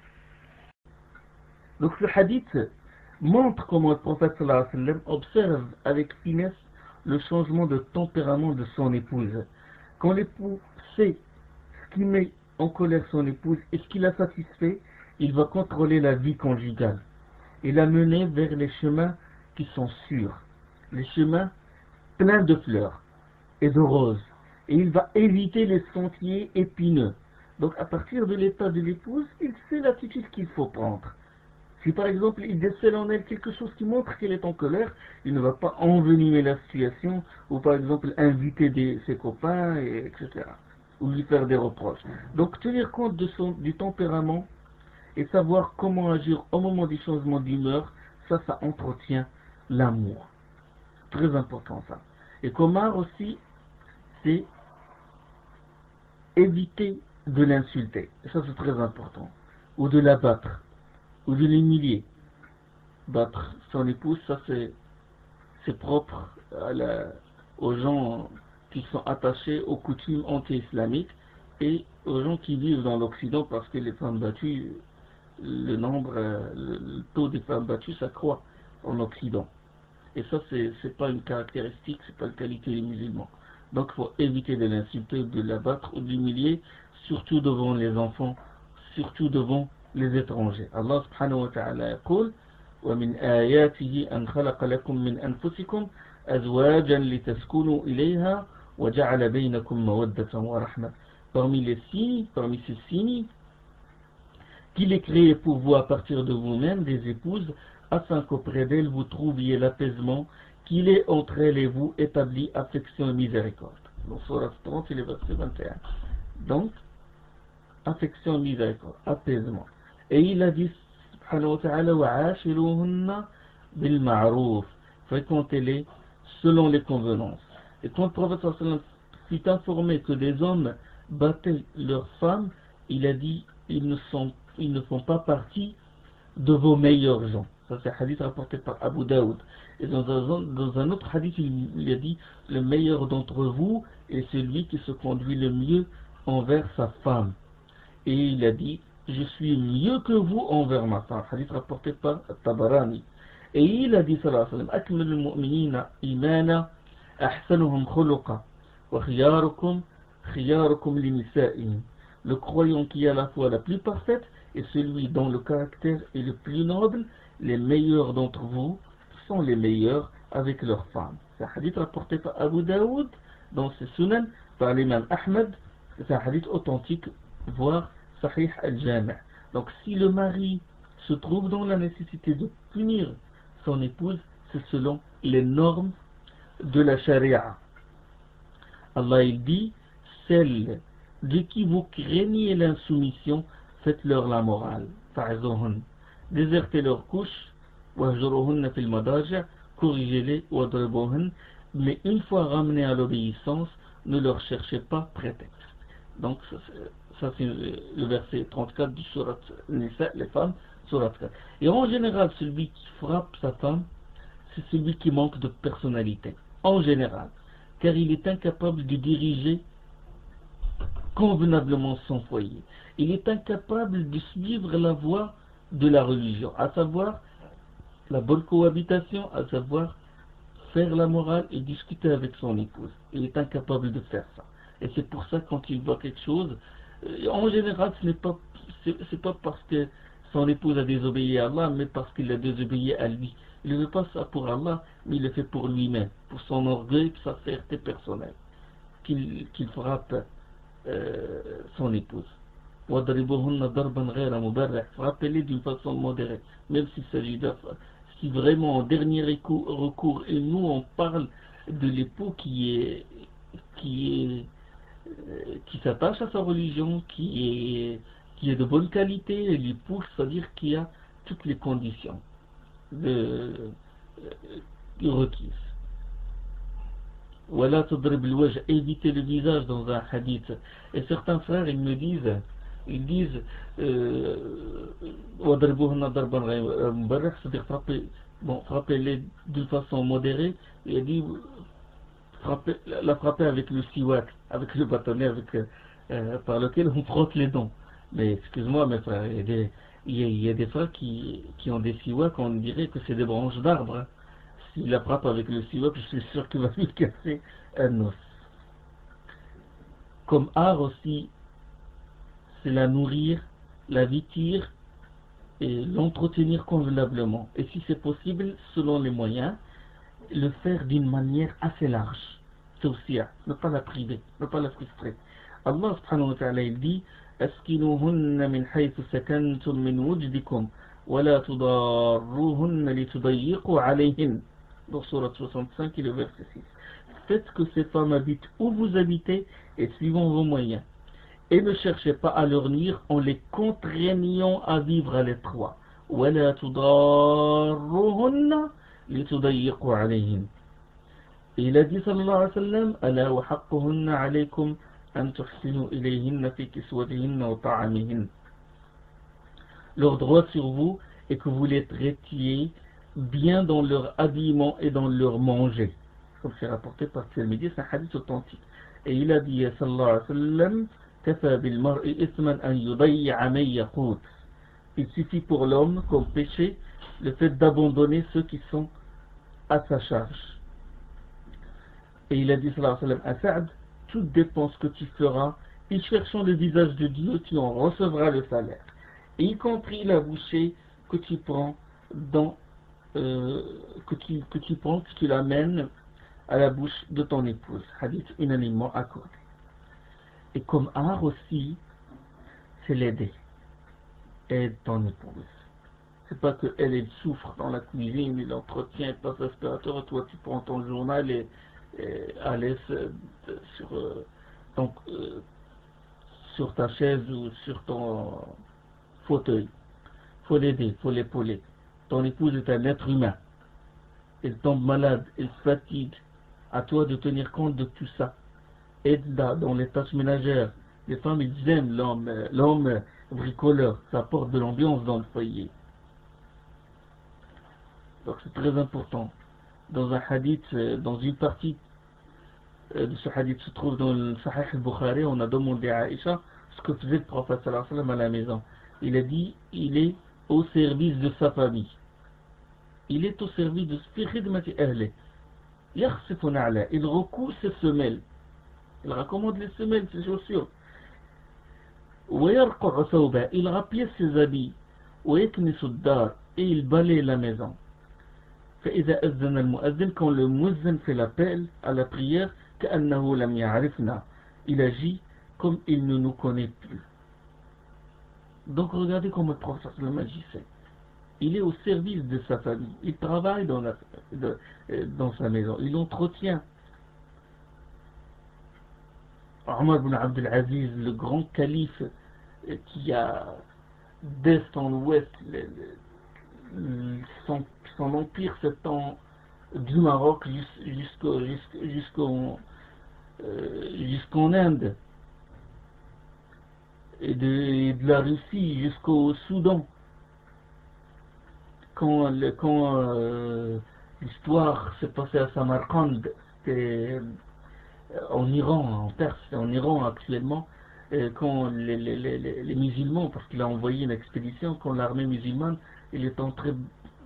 Donc ce hadith montre comment le prophète sallallahu alayhi wa sallam observe avec finesse le changement de tempérament de son épouse. Quand l'époux sait ce qui met en colère son épouse et ce qui la satisfait, il va contrôler la vie conjugale et la mener vers les chemins qui sont sûrs, les chemins pleins de fleurs et de roses. Et il va éviter les sentiers épineux. Donc à partir de l'état de l'épouse, il sait l'attitude qu'il faut prendre. Si par exemple il décèle en elle quelque chose qui montre qu'elle est en colère, il ne va pas envenimer la situation ou par exemple inviter ses copains, etc. Ou lui faire des reproches. Donc tenir compte du tempérament et savoir comment agir au moment du changement d'humeur, ça entretient l'amour. Très important ça. Et Komar aussi, c'est éviter de l'insulter. Et ça c'est très important. Ou de l'abattre. Ou de l'humilier. Battre son épouse, ça c'est propre aux gens qui sont attachés aux coutumes anti-islamiques et aux gens qui vivent dans l'Occident, parce que les femmes battues, le taux des femmes battues s'accroît en Occident. Et ça c'est pas une caractéristique, c'est pas une qualité des musulmans. Donc il faut éviter de l'insulter, de l'abattre ou de l'humilier, surtout devant les enfants, surtout devant les étrangers. Allah subhanahu wa ta'ala يقول ومن آياته أن خلق لكم من أنفسكم أزواجا لتسكنوا إليها وجعل بينكم مودة ورحمة. Parmi ces signes, qu'il est créé pour vous à partir de vous-même des épouses, afin qu'auprès d'elles vous trouviez l'apaisement, qu'il est entre elles et vous établi affection et miséricorde. Donc, Surah 30, c'est le verset 21. Donc, affection et miséricorde, apaisement. Et il a dit, subhanahu wa ta'ala, wa'ashiruhunna bil ma'ruf, fréquentez-les selon les convenances. Et quand le prophète sallallahu alayhi wa sallam fut informé que des hommes battaient leurs femmes, il a dit, ils ne font pas partie de vos meilleurs gens. Ça c'est un hadith rapporté par Abu Daoud. Et dans un autre hadith, il a dit, le meilleur d'entre vous est celui qui se conduit le mieux envers sa femme. Et il a dit, je suis mieux que vous envers ma femme. Hadith rapporté par Tabarani. Et il a dit, sallallahu alayhi wa sallam, akmalul mu'minina imana, ahsanuhum khuluqa, wa khiyarukum li nisa'ihim. Le croyant qui a la foi la plus parfaite est celui dont le caractère est le plus noble. Les meilleurs d'entre vous sont les meilleurs avec leurs femmes. C'est un hadith rapporté par Abu Daoud dans ses sunan, par l'imam Ahmed. C'est un hadith authentique, voire Sahih al-Jami'. Donc si le mari se trouve dans la nécessité de punir son épouse, c'est selon les normes de la charia. Allah il dit, celles de qui vous craignez l'insoumission, faites-leur la morale. Fa'azuhun. Désertez leurs couches, wahjuruhunna fil madaji', corrigez-les, wadribuhun. Mais une fois ramenés à l'obéissance, ne leur cherchez pas prétexte. Donc ça c'est le verset 34 du surat Nisa, les femmes, surat 4. Et en général, celui qui frappe sa femme, c'est celui qui manque de personnalité. En général. Car il est incapable de diriger convenablement son foyer. Il est incapable de suivre la voie de la religion, à savoir la bonne cohabitation, à savoir faire la morale et discuter avec son épouse. Il est incapable de faire ça. Et c'est pour ça quand il voit quelque chose, en général ce n'est pas parce que son épouse a désobéi à Allah, mais parce qu'il a désobéi à lui. Il ne veut pas ça pour Allah, mais il le fait pour lui-même, pour son orgueil, pour sa fierté personnelle, qu'il frappe son épouse. Frappez-les d'une façon modérée, même s'il s'agit si vraiment en dernier recours, et nous on parle de l'époux qui s'attache à sa religion, qui est de bonne qualité, l'époux, c'est-à-dire qui a toutes les conditions requises. Voilà, éviter le visage dans un hadith. Et certains frères, ils me disent, Ils disent وَضَرِبُوهُنَّ ضَرْبًا غَيْرَ مُبَرِّحٍ, c'est-à-dire frappez-les d'une façon modérée. Il dit la frapper avec le siwak, avec le bâtonnet par lequel on frotte les dents. Mais excuse-moi mes frères, il y a des frères qui ont des siwaks, on dirait que c'est des branches d'arbres, hein. S'il la frappe avec le siwak, je suis sûr qu'il va lui casser un os. Comme art aussi, c'est la nourrir, la vêtir et l'entretenir convenablement. Et si c'est possible, selon les moyens, le faire d'une manière assez large. Tawsi'a, ne pas la priver, ne pas la frustrer. Allah subhanahu wa ta'ala il dit Askinuhunna min haythu sakantum min wujdikum wa la tudarruhunna li tudayyiqu alayhin. Dans Surat 65 et le verset 6. Faites que ces femmes habitent où vous habitez et suivant vos moyens. Et ne cherchez pas à leur nuire en les contraignant à vivre à l'étroit. Wa la tudarruhunna li tudayyiqu alayhin. Et il a dit sallallahu alayhi wa sallam Ala wa haqquhunna alaykum an tuhsinu ilayhinna fi kiswatihinna wa ta'amihin. Leur droit sur vous est que vous les traitiez bien dans leur habillement et dans leur manger. Comme c'est rapporté par Tirmidhi, c'est un hadith authentique. Et il a dit sallallahu alayhi wa sallam Kafa bil mar'i ithman an yuday'a man yaqut. Il suffit pour l'homme comme péché le fait d'abandonner ceux qui sont à sa charge. Et il a dit sallallahu alayhi wa sallam à Sa'd, toute dépense que tu feras, et cherchant le visage de Dieu, tu en recevras le salaire. Et y compris la bouchée que tu prends que tu l'amènes à la bouche de ton épouse. Hadith unanimement accordé. Et comme art aussi, c'est l'aider. Aide ton épouse. C'est pas que elle souffre dans la cuisine, il entretient, elle passe l'aspirateur, et toi tu prends ton journal et à l'aise sur ta chaise ou sur ton fauteuil. Faut l'aider, faut l'épauler. Ton épouse est un être humain. Elle tombe malade, elle se fatigue. À toi de tenir compte de tout ça. Aide-la dans les tâches ménagères. Les femmes, ils aiment l'homme bricoleur. Ça apporte de l'ambiance dans le foyer. Donc c'est très important. Dans un hadith, dans une partie de ce hadith se trouve dans le Sahih al-Bukhari, on a demandé à Aïcha ce que faisait le prophète sallallahu alayhi wa sallam à la maison. Il a dit, il est au service de sa famille. Il est au service de fi khidmati ahli. Yakhsifu na'la, il recoue ses semelles. Il recommande les semelles, ses chaussures. Wa yarqa'u thawba, il rappelait ses habits. Wa yaknisu ad-dar, et il balaye la maison. فإذا أذن المؤذن, quand le muezzin fait l'appel à la prière, كأنه لم يعرفنا, il agit comme il ne nous connaît plus. Donc regardez comment le prophète agissait. Il est au service de sa famille. Il travaille dans sa maison. Il entretient. Omar ibn Abdel Aziz, le grand calife qui a d'est en ouest son empire s'étend du Maroc jusqu'en Inde et de la Russie jusqu'au Soudan. Quand l'histoire s'est passée à Samarkand, c'était en Iran, en Perse, en Iran actuellement, quand les musulmans, parce qu'il a envoyé une expédition, quand l'armée musulmane, il est entré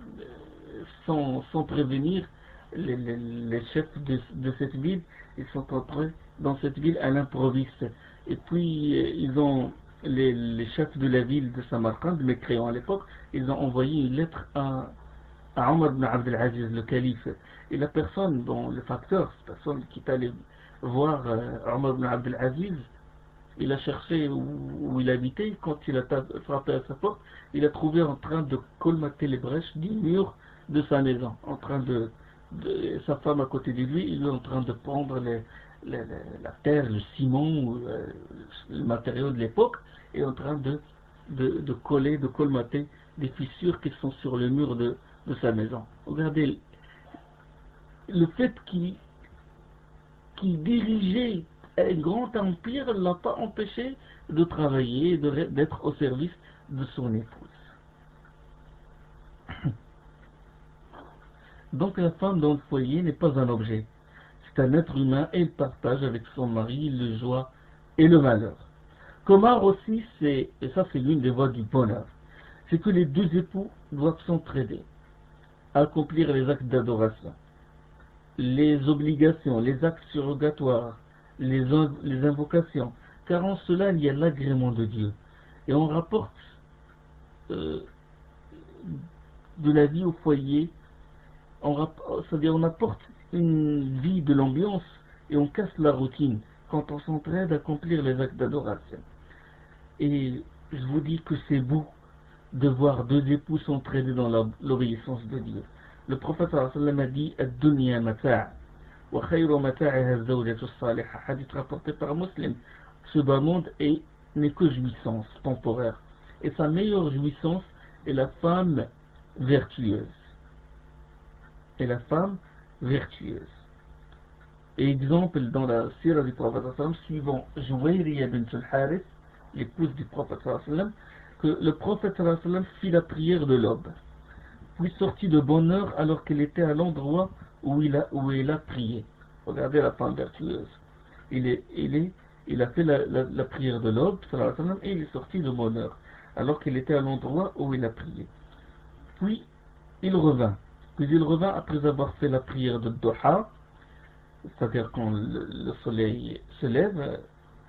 sans prévenir les chefs de cette ville, ils sont entrés dans cette ville à l'improviste. Et puis ils ont les chefs de la ville de Samarkand, mécréants à l'époque, ils ont envoyé une lettre à Omar ibn Abdel Aziz, le calife. Et la personne, le facteur, cette personne qui est allé voir Omar ibn Abdel Aziz, il a cherché où il habitait. Quand il a frappé à sa porte, il a trouvé en train de colmater les brèches du mur de sa maison, en train de sa femme à côté de lui, il est en train de prendre la terre, le ciment, le matériau de l'époque, et en train de coller, de colmater des fissures qui sont sur le mur de sa maison. Regardez, le fait qu'il dirigeait un grand empire ne l'a pas empêché de travailler, d'être au service de son épouse. Donc la femme dans le foyer n'est pas un objet. C'est un être humain et il partage avec son mari le joie et le malheur. Comment aussi, et ça c'est l'une des voies du bonheur, c'est que les deux époux doivent s'entraider, accomplir les actes d'adoration, les obligations, les actes surrogatoires, les invocations, car en cela il y a l'agrément de Dieu. Et on rapporte de la vie au foyer, c'est-à-dire on apporte une vie de l'ambiance et on casse la routine quand on s'entraide à accomplir les actes d'adoration. Et je vous dis que c'est beau de voir deux époux s'entraider dans l'obéissance de Dieu. Le prophète sallallahu alayhi wa sallam a dit ad-dunya mata' wa khayru mata'iha az-zawjatu as-salihah, hadith rapporté par Muslim. Ce bas monde n'est que jouissance temporaire et sa meilleure jouissance est la femme vertueuse. Et la femme vertueuse. Et exemple dans la sira du prophète sallallahu alayhi wa sallam, suivant Juwayriya bint al-Harith, l'épouse du prophète sallallahu alayhi wa sallam, que le prophète sallallahu alayhi wa sallam fit la prière de l'aube, puis sortit de bonne heure alors qu'elle était à l'endroit où il a prié. Regardez la femme vertueuse. Il a fait la prière de l'aube, sallallahu alayhi wa sallam, et il est sorti de bonne heure alors qu'il était à l'endroit où il a prié. Puis il revint. Après avoir fait la prière de Doha, c'est-à-dire quand le soleil se lève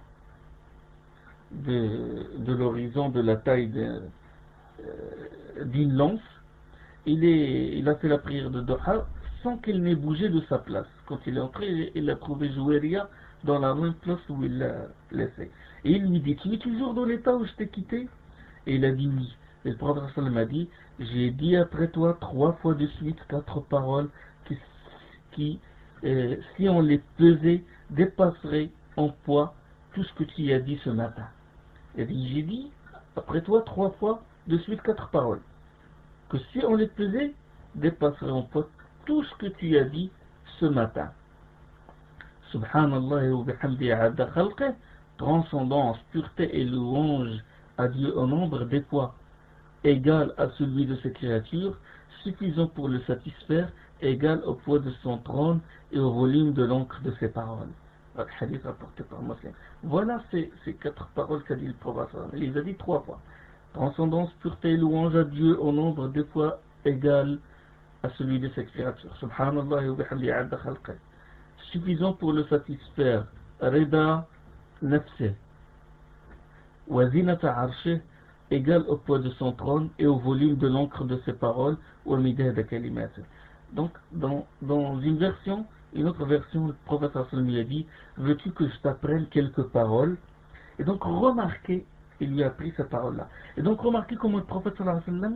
de l'horizon de la taille d'une lance, il a fait la prière de Doha sans qu'il n'ait bougé de sa place. Quand il est entré, il a trouvé Juwayriya dans la même place où il l'a laissé. Et il lui dit, tu es toujours dans l'état où je t'ai quitté? Et il a dit oui. Et le prophète sallam a dit, j'ai dit après toi 3 fois de suite 4 paroles qui si on les pesait, dépasseraient en poids tout ce que tu as dit ce matin. Il a dit, j'ai dit après toi 3 fois de suite 4 paroles, que si on les pesait, dépasserait en poids tout ce que tu as dit ce matin. Subhanallah wa bihamdihi adda khalqih, transcendance, pureté et louange à Dieu au nombre des fois égal à celui de ses créatures, suffisant pour le satisfaire, égal au poids de son trône et au volume de l'encre de ses paroles. Le hadith rapporté par Muslim. Voilà ces 4 paroles qu'a dit le prophète. Il les a dit 3 fois. Transcendance, pureté et louange à Dieu au nombre des fois égal à celui de ses créatures. Subhanallah wa bihamdihi adda khalqih. Suffisant pour le satisfaire. Rida nafsih wa zinata arshih, égal au poids de son trône et au volume de l'encre de ses paroles, ou al midah de kalimat. Donc, dans une autre version, le prophète sallallahu a dit, veux-tu que je t'apprenne quelques paroles? Et donc, remarquez, il lui a appris cette parole-là. Et donc, remarquez comment le prophète sallallahu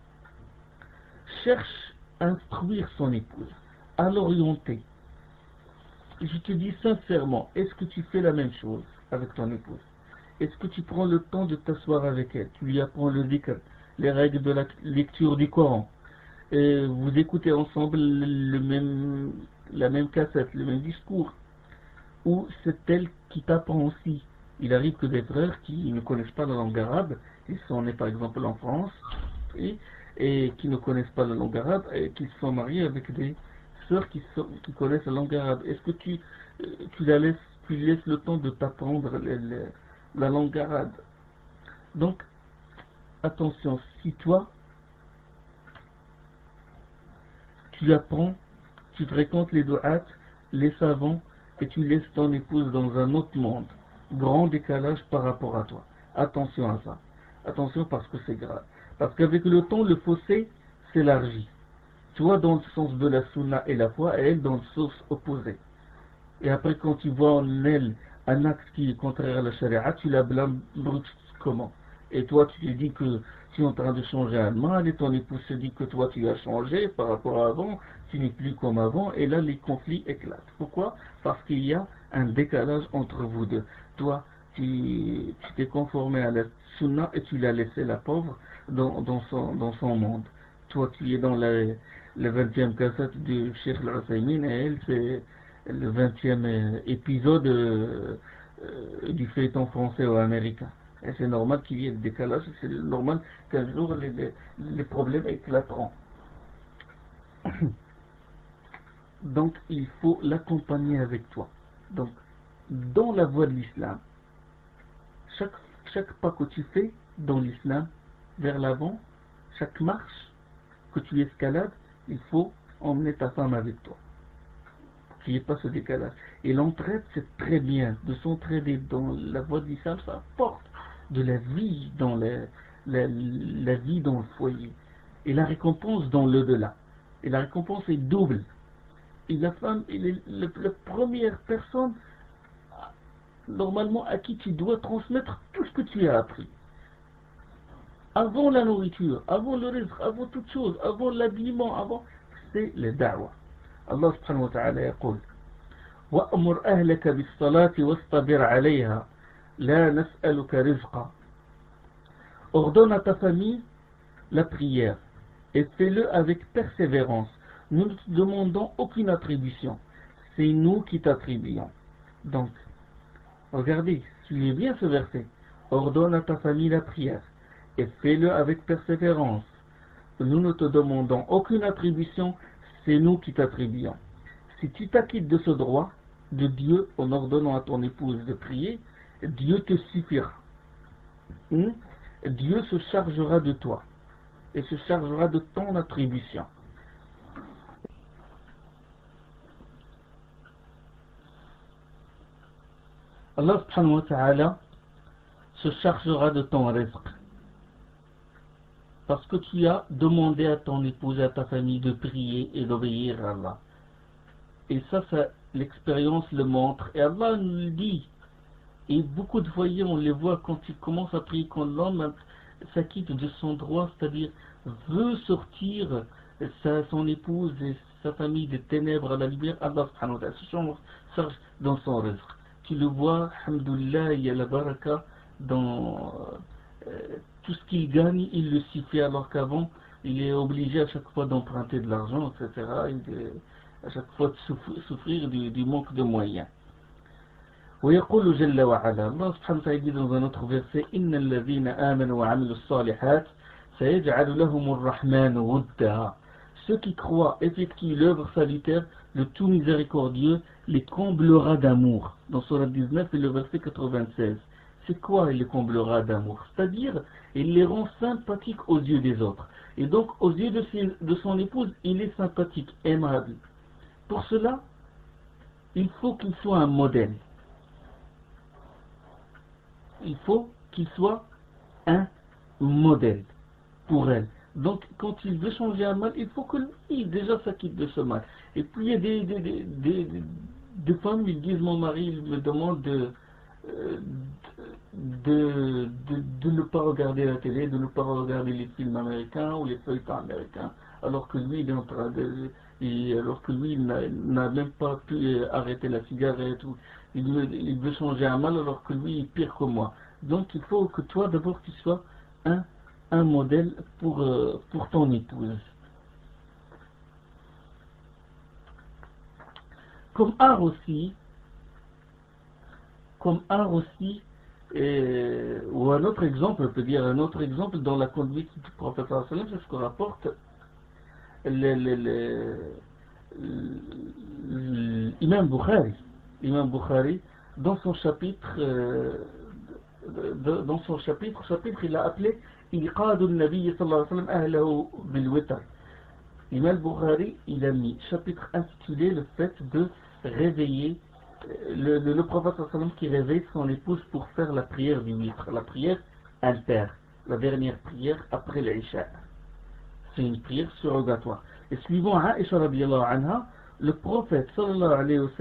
cherche à instruire son épouse, à l'orienter. Je te dis sincèrement, est-ce que tu fais la même chose avec ton épouse? Est-ce que tu prends le temps de t'asseoir avec elle? Tu lui apprends le dhikr, les règles de la lecture du Coran. Et vous écoutez ensemble la même cassette, le même discours. Ou c'est elle qui t'apprend aussi. Il arrive que des frères qui ne connaissent pas la langue arabe, ils sont nés par exemple en France, et qui ne connaissent pas la langue arabe, et qui se sont mariés avec des sœurs qui connaissent la langue arabe. Est-ce que tu laisses le temps de t'apprendre la langue arabe? Donc, attention, si toi, tu apprends, tu fréquentes les du'at, les savants, et tu laisses ton épouse dans un autre monde, grand décalage par rapport à toi. Attention à ça. Attention parce que c'est grave. Parce qu'avec le temps, le fossé s'élargit. Toi dans le sens de la sunna et la foi, et elle dans le sens opposé. Et après, quand tu vois en elle un acte qui est contraire à la charia, tu la blâmes brusquement. Et toi, tu te dis que tu es en train de changer un mal, et ton épouse se dit que toi, tu as changé par rapport à avant, tu n'es plus comme avant, et là, les conflits éclatent. Pourquoi? Parce qu'il y a un décalage entre vous deux. Toi, tu t'es conformé à la sunna et tu l'as laissé, la pauvre, dans son monde. Toi, tu es dans la 20e cassette du Cheikh Al-Uthaymin, et elle, le 20e épisode du feuilleton français ou américain. Et c'est normal qu'il y ait des décalages, c'est normal qu'un jour les problèmes éclateront. Donc il faut l'accompagner avec toi. Donc dans la voie de l'islam, chaque pas que tu fais dans l'islam vers l'avant, chaque marche que tu escalades, il faut emmener ta femme avec toi. Qu'il n'y ait pas ce décalage. Et l'entraide, c'est très bien. De s'entraider dans la voie de l'islam, ça apporte de la vie dans la vie dans le foyer. Et la récompense dans l'au-delà. Et la récompense est double. Et la femme est la première personne normalement à qui tu dois transmettre tout ce que tu as appris. Avant la nourriture, avant le rizq, avant toute chose, avant l'habillement, avant, c'est le da'wah. Allah subhanahu wa ta'ala يقول وأمر أهلك بالصلاة واصطبر عليها لا نسألك رزقا. Ordonne à ta famille la prière et fais-le avec persévérance. Nous ne te demandons aucune attribution. C'est nous qui t'attribuons. Donc, regardez, suivez bien ce verset. Ordonne à ta famille la prière et fais-le avec persévérance. Nous ne te demandons aucune attribution, c'est nous qui t'attribuons. Si tu t'acquittes de ce droit de Dieu en ordonnant à ton épouse de prier, Dieu te suffira. Dieu se chargera de toi et se chargera de ton attribution. Allah subhanahu wa ta'ala se chargera de ton rizq. Parce que tu as demandé à ton épouse et à ta famille de prier et d'obéir à Allah. Et ça, l'expérience le montre. Et Allah nous le dit. Et beaucoup de foyers, on les voit quand ils commencent à prier, quand l'homme s'acquitte de son droit, c'est-à-dire veut sortir son épouse et sa famille des ténèbres à la lumière, Allah subhanahu wa ta'ala se charge dans son rizq. Tu le vois, alhamdoulilah, il y a la baraka dans tout ce qu'il gagne, il le suffit, alors qu'avant, il est obligé à chaque fois d'emprunter de l'argent, etc. À chaque fois de souffrir du manque de moyens. ويقول جل وعلا الله سبحانه وتعالى dit dans un autre verset إن الذين آمنوا وعملوا الصالحات سيجعل لهم الرحمن ودا. Ceux qui croient effectuent l'œuvre salutaire, le tout miséricordieux les comblera d'amour. Dans Surah 19 et le verset 96. C'est quoi il les comblera d'amour? C'est-à-dire, il les rend sympathiques aux yeux des autres. Et donc, aux yeux de son épouse, il est sympathique, aimable. Pour cela, il faut qu'il soit un modèle. Il faut qu'il soit un modèle pour elle. Donc, quand il veut changer un mal, il faut que lui, déjà, s'acquitte de ce mal. Et puis, il y a des femmes, ils disent, mon mari, il me demande de ne pas regarder la télé, de ne pas regarder les films américains ou les feuilletons américains, alors que lui, il est en train alors que lui, il n'a même pas pu arrêter la cigarette, ou il veut changer un mal, alors que lui, il est pire que moi. Donc, il faut que toi, d'abord, tu sois un modèle pour ton épouse. Comme art aussi, ou un autre exemple, on peut dire un autre exemple dans la conduite du prophète, c'est ce que rapporte l'imam Bukhari. L'imam Bukhari, dans son chapitre, il a appelé Iqad al-Nabi sallallahu alayhi wa sallam ahlahu bil-witr. L'imam Bukhari, il a mis chapitre intitulé le fait de réveiller le prophète sallallahu alayhi wa sallam qui réveille son épouse pour faire la prière du witr, la prière alter, la dernière prière après l'Isha. C'est une prière surrogatoire. Et suivant Aïcha radiyallahu anha, le prophète sallallahu alayhi wa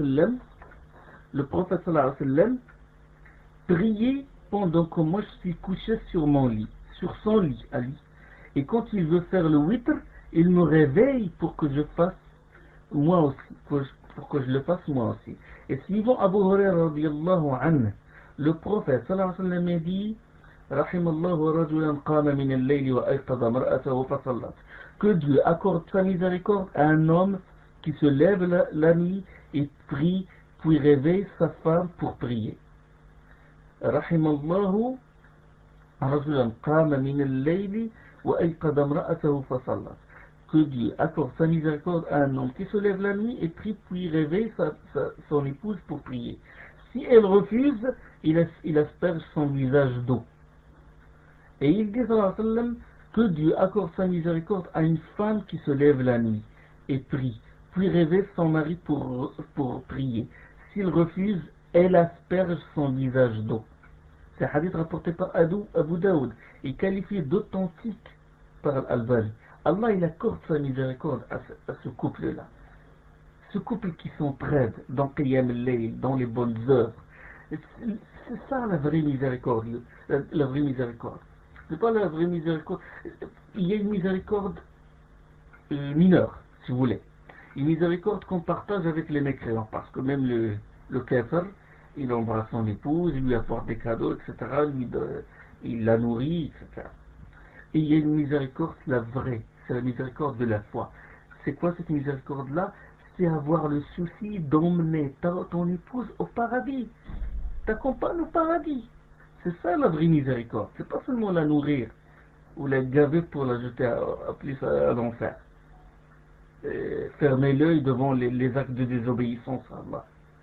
sallam priait pendant que moi je suis couché sur mon lit, sur son lit à lui. Et quand il veut faire le witr, il me réveille pour que je fasse moi aussi, pour que je le fasse moi aussi. Et suivant Abu Hurairah radiyallahu anhu, le prophète sallallahu alayhi wa sallam a dit Rahimallahu rajulan qama min al-layli wa ayqadha mar'atahu fa sallat. Que Dieu accorde sa miséricorde à un homme qui se lève la nuit et prie, puis réveille sa femme pour prier. Rahimallahu rajulan qama min al-layli wa ayqadha imra'atahu fa sallat. Que Dieu accorde sa miséricorde à un homme qui se lève la nuit et prie, puis réveille son épouse pour prier. Si elle refuse, il asperge son visage d'eau. Et il dit sallallahu alayhi wa sallam, que Dieu accorde sa miséricorde à une femme qui se lève la nuit et prie, puis réveille son mari pour prier. S'il refuse, elle asperge son visage d'eau. C'est un hadith rapporté par Abu Daoud et qualifié d'authentique par Al-Albani. Allah il accorde sa miséricorde à ce couple-là. Ce couple qui s'entraide dans Qiyam al-Layl, dans les bonnes œuvres. C'est ça la vraie miséricorde. La vraie miséricorde. C'est pas la vraie miséricorde. Il y a une miséricorde mineure, si vous voulez. Une miséricorde qu'on partage avec les mécréants. Parce que même le kafir, il embrasse son épouse, il lui apporte des cadeaux, etc. Il la nourrit, etc. Et il y a une miséricorde, la vraie. C'est la miséricorde de la foi. C'est quoi cette miséricorde-là? C'est avoir le souci d'emmener ton épouse au paradis. T'accompagne au paradis. C'est ça la vraie miséricorde. C'est pas seulement la nourrir ou la gaver pour la jeter à l'enfer. Fermer l'œil devant les actes de désobéissance à Allah.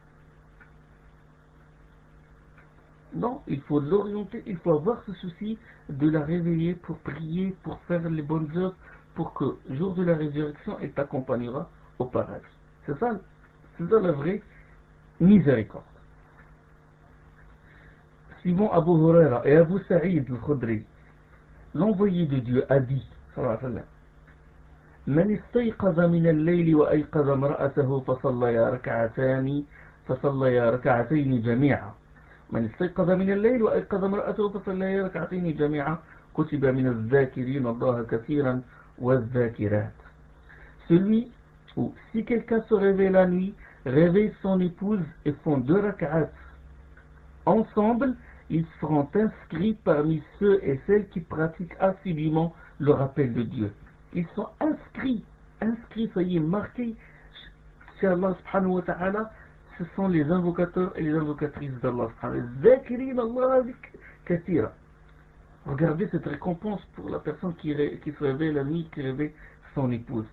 Non, il faut l'orienter, il faut avoir ce souci de la réveiller pour prier, pour faire les bonnes œuvres, pour que, jour de la résurrection, elle t'accompagnera au paradis. C'est ça la vraie miséricorde. Suivant Abu Huraira et Abu Sa'id al-Khudri, l'envoyé de Dieu a dit, sallallahu alayhi wa sallam, من استيقظ من الليل وأيقظ امرأته فصليا ركعتين جميعا من استيقظ من الليل وأيقظ امرأته فصليا ركعتين جميعا كتب من الذاكرين الله كثيرا والذاكرات. Celui où si quelqu'un se réveille la nuit, réveille son épouse et font 2 rak'ats ensemble, ils seront inscrits parmi ceux et celles qui pratiquent assidûment le rappel de Dieu. Ils sont inscrits, ça y est, marqués chez Allah subhanahu wa ta'ala. Ce sont les invocateurs et les invocatrices d'Allah subhanahu wa ta'ala. Regardez cette récompense pour la personne qui se réveille la nuit, qui réveille son épouse.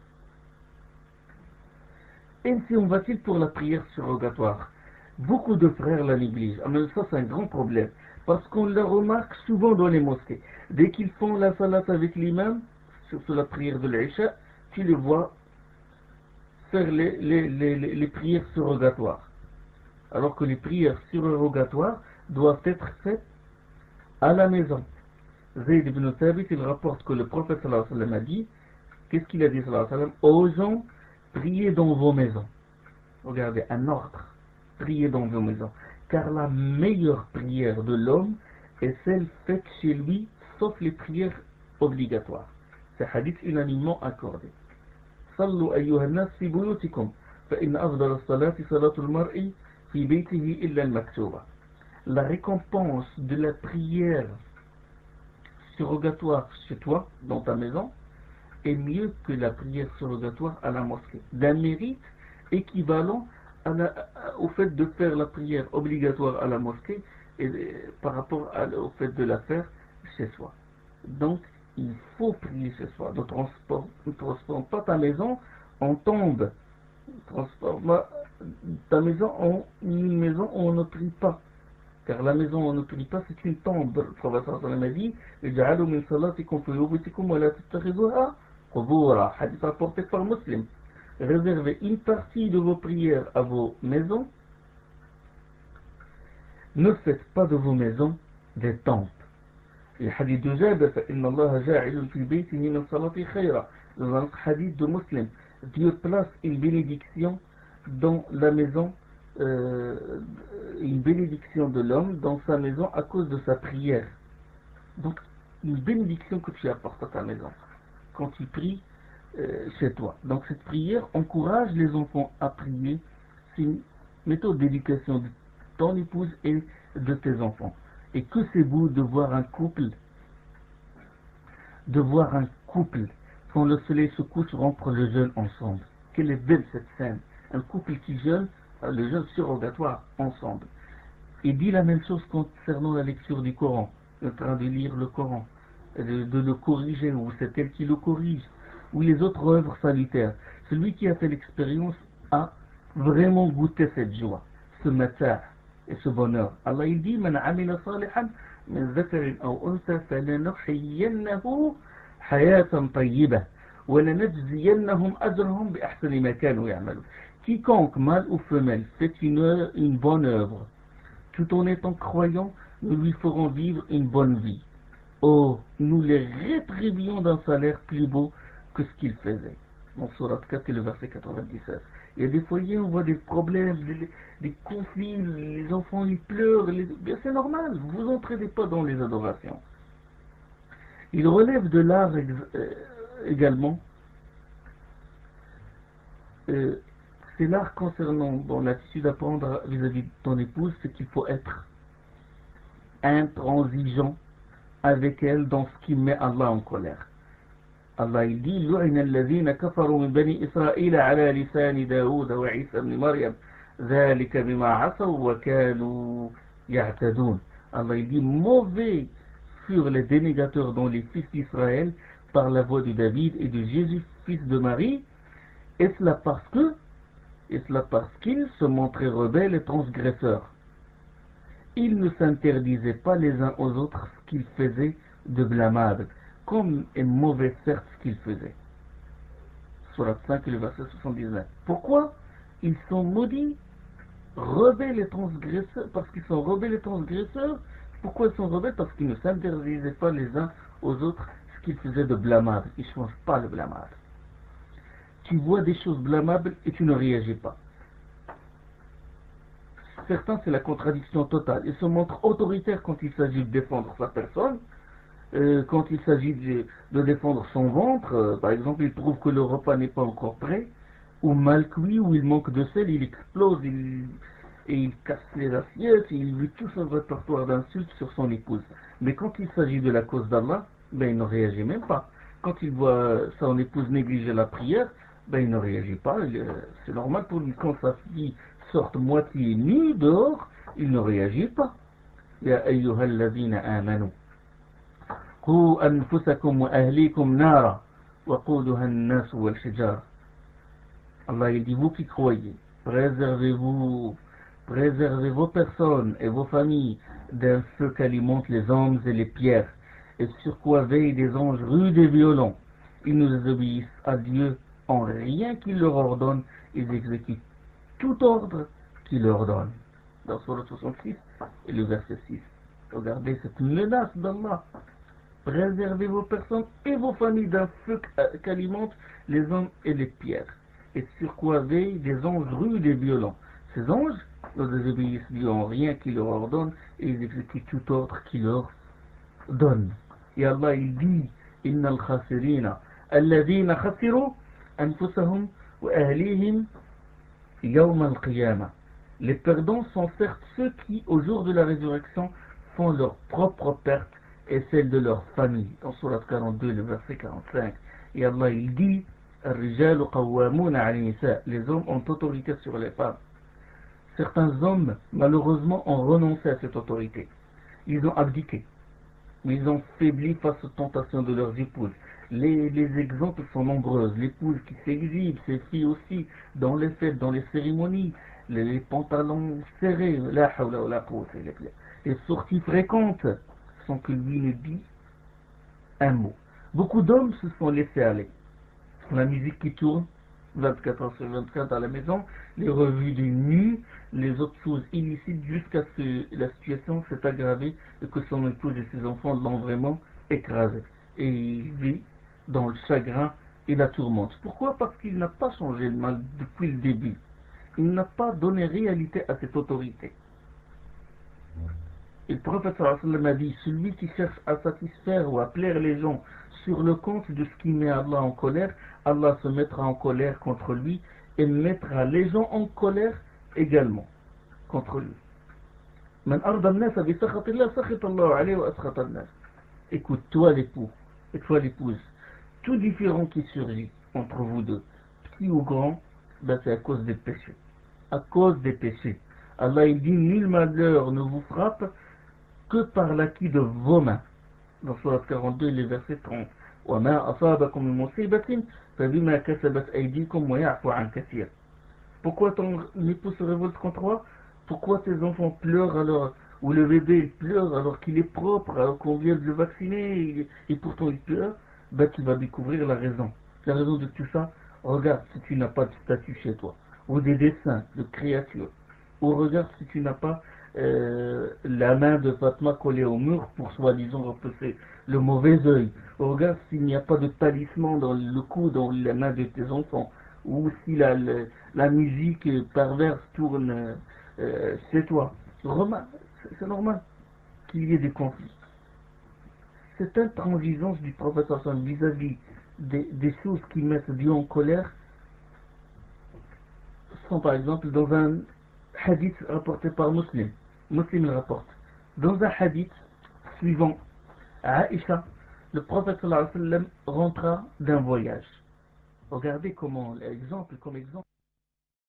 Et si on va-t-il pour la prière surrogatoire? Beaucoup de frères la négligent. Mais ça c'est un grand problème. Parce qu'on la remarque souvent dans les mosquées. Dès qu'ils font la salat avec l'imam, sur la prière de l'Isha, tu les vois faire les prières surrogatoires. Alors que les prières surrogatoires doivent être faites à la maison. Zayd ibn Thabit, il rapporte que le prophète sallallahu alayhi wa sallam a dit, qu'est-ce qu'il a dit sallallahu alayhi wa sallam? Aux gens, priez dans vos maisons. Regardez, un ordre. Priez dans vos maisons. Car la meilleure prière de l'homme est celle faite chez lui, sauf les prières obligatoires. C'est hadith unanimement accordé. Sallu ayyuha an-nas fi buyutikum, fa inna afdal as-salati salatul mar'i fi baytihi illa al-maktuba. La récompense de la prière surrogatoire chez toi, dans ta maison, est mieux que la prière surrogatoire à la mosquée. D'un mérite équivalent au fait de faire la prière obligatoire à la mosquée et par rapport au fait de la faire chez soi. Donc, il faut prier chez soi. Ne transforme pas ta maison en tombe. Transforme pas ta maison en une maison où on ne prie pas. Car la maison où on ne prie pas, c'est une tombe. Le prophète sallallahu alayhi wa sallam a dit اجعلوا من صلاتكم في بيوتكم ولا تتخذوها قبورا. Hadith rapporté par Muslim. Réservez une partie de vos prières à vos maisons. Ne faites pas de vos maisons des temples. Le hadith de Jabir, فإن الله جاعل في بيته من صلاته خيرا. Dans un hadith de Muslim, Dieu place une bénédiction dans la maison, une bénédiction de l'homme dans sa maison à cause de sa prière. Donc, une bénédiction que tu apportes à ta maison quand tu pries chez toi. Donc, cette prière encourage les enfants à prier. C'est une méthode d'éducation de ton épouse et de tes enfants. Et que c'est beau de voir un couple, quand le soleil se couche, rompre le jeûne ensemble. Quelle est belle cette scène. Un couple qui jeûne le jeûne surrogatoire ensemble. Il dit la même chose concernant la lecture du Coran, en train de lire le Coran, de le corriger, ou c'est elle qui le corrige, ou les autres œuvres salutaires. Celui qui a fait l'expérience a vraiment goûté cette joie, ce mata et ce bonheur. Allah il dit Man amila salihan min dhakarin aw untha falanuhyiyannahu hayatan tayyibah wa lanajziyannahum ajrahum bi ahsani ma kanu ya'malun. Quiconque, mâle ou femelle, fait une bonne œuvre, tout en étant croyant, nous lui ferons vivre une bonne vie. Oh, nous les rétribuons d'un salaire plus beau que ce qu'ils faisaient. Dans Surat 4 et le verset 97. Il y a des foyers où on voit des problèmes, des conflits, les enfants ils pleurent, bien c'est normal, vous entraînez pas dans les adorations. Il relève de l'art également, c'est l'art concernant dans l'attitude à prendre vis-à-vis de ton épouse, c'est qu'il faut être intransigeant avec elle dans ce qui met Allah en colère. Allah il dit لُعِنَ الَّذِينَ كَفَرُوا مِنْ بَنِي إِسْرَائِيلَ عَلَى لِسَانِ دَاوُودَ وَعِيسَى بْنِ مَرْيَمَ ذَلِكَ بِمَا عَصَوْا وَكَانُوا يَعْتَدُونَ. Allah il dit mauvais furent les dénégateurs dans les fils d'Israël par la voix de David et de Jésus fils de Marie, et cela parce qu'ils se montraient rebelles et transgresseurs. Ils ne s'interdisaient pas les uns aux autres ce qu'ils faisaient de blâmable, comme est mauvais certes ce qu'ils faisaient. Surat 5 et le verset 79. Pourquoi ils sont maudits, rebelles et transgresseurs? Parce qu'ils sont rebelles et transgresseurs. Pourquoi ils sont rebelles? Parce qu'ils ne s'interdisaient pas les uns aux autres ce qu'ils faisaient de blâmable. Ils ne changent pas le blâmable. Tu vois des choses blâmables et tu ne réagis pas. Certains, c'est la contradiction totale. Ils se montrent autoritaires quand il s'agit de défendre sa personne. Quand il s'agit de défendre son ventre, par exemple, il trouve que le repas n'est pas encore prêt, ou mal cuit, ou il manque de sel, il explose, et il casse les assiettes, et il vit tout son répertoire d'insultes sur son épouse. Mais quand il s'agit de la cause d'Allah, ben il ne réagit même pas. Quand il voit son épouse négliger la prière, ben il ne réagit pas. C'est normal pour lui, quand sa fille sorte moitié nue dehors, il ne réagit pas. Ya ayyuhal ladhina amanu قوا أنفسكم وأهليكم نارا وقودها الناس والحجارة. Allah il dit, vous qui croyez, préservez vos personnes et vos familles d'un feu qu'alimentent les hommes et les pierres, et sur quoi veillent des anges rudes et violents. Ils nous obéissent à Dieu en rien qu'il leur ordonne, ils exécutent tout ordre qu'il leur donne. Dans Surat 66 et le verset 6. Regardez cette menace d'Allah. Préservez vos personnes et vos familles d'un feu qu'alimentent les hommes et les pierres, et sur quoi veillent des anges rudes et violents. Ces anges ne désobéissent Dieu en rien qu'il leur ordonne, et ils exécutent tout ordre qu'il leur donne. Et Allah il dit Inna al-khasirina alladhina khasiru anfusahum wa ahlihim yawm al-qiyamah. Les perdants sont certes ceux qui, au jour de la résurrection, font leur propre perte et celle de leur famille. Dans Surat 42, le verset 45. Et Allah il dit الرجال قوامون على النساء. Les hommes ont autorité sur les femmes. Certains hommes, malheureusement, ont renoncé à cette autorité. Ils ont abdiqué. Ils ont faibli face aux tentations de leurs épouses. Les exemples sont nombreux. L'épouse qui s'exhibe, ses filles aussi, dans les fêtes, dans les cérémonies, les pantalons serrés, la hawla wa la quwwata illa billah. Les sorties fréquentes, sans que lui ne dise un mot. Beaucoup d'hommes se sont laissés aller. La musique qui tourne 24 heures sur 24 à la maison, les revues de nu, les autres choses illicites, jusqu'à ce que la situation s'est aggravée et que son épouse et ses enfants l'ont vraiment écrasé. Et il vit dans le chagrin et la tourmente. Pourquoi? Parce qu'il n'a pas changé le mal depuis le début. Il n'a pas donné réalité à cette autorité. Et le prophète sallallahu alayhi wa sallam a dit, celui qui cherche à satisfaire ou à plaire les gens sur le compte de ce qui met Allah en colère, Allah se mettra en colère contre lui et mettra les gens en colère également contre lui. Man arda an-nas bi sakhatillah sakhita Allah alayhi wa askhata an-nas. Écoute, toi l'époux et toi l'épouse, tout différent qui surgit entre vous deux, petit ou grand, ben c'est à cause des péchés. à cause des péchés. Allah il dit, nul malheur ne vous frappe que par l'acquis de vos mains. Dans Sourate 42, les versets 30. وَمَا أَصَابَكُم مِّن مُّصِيبَةٍ فَبِمَا كَسَبَتْ أَيْدِيكُمْ وَيَعْفُو عَن كَثِيرٍ. Pourquoi ton épouse se révolte contre toi? Pourquoi tes enfants pleurent alors, ou le bébé il pleure alors qu'il est propre, alors qu'on vient de le vacciner, et pourtant il pleure? Ben tu vas découvrir la raison. La raison de tout ça, regarde si tu n'as pas de statue chez toi, ou des dessins de créatures, ou regarde si tu n'as pas la main de Fatma collée au mur pour soi-disant repousser le mauvais œil. Regarde s'il n'y a pas de talisman dans le cou, dans la main de tes enfants, ou si la musique perverse tourne chez toi. Remarque, c'est normal qu'il y ait des conflits. Cette intransigeance du prophète vis-à-vis des choses qui mettent Dieu en colère sont par exemple dans un hadith rapporté par Muslim. Muslim le rapporte. Dans un hadith suivant, à Aïcha, le prophète sallallahu alayhi wa sallam rentra d'un voyage. Regardez comment, comme exemple,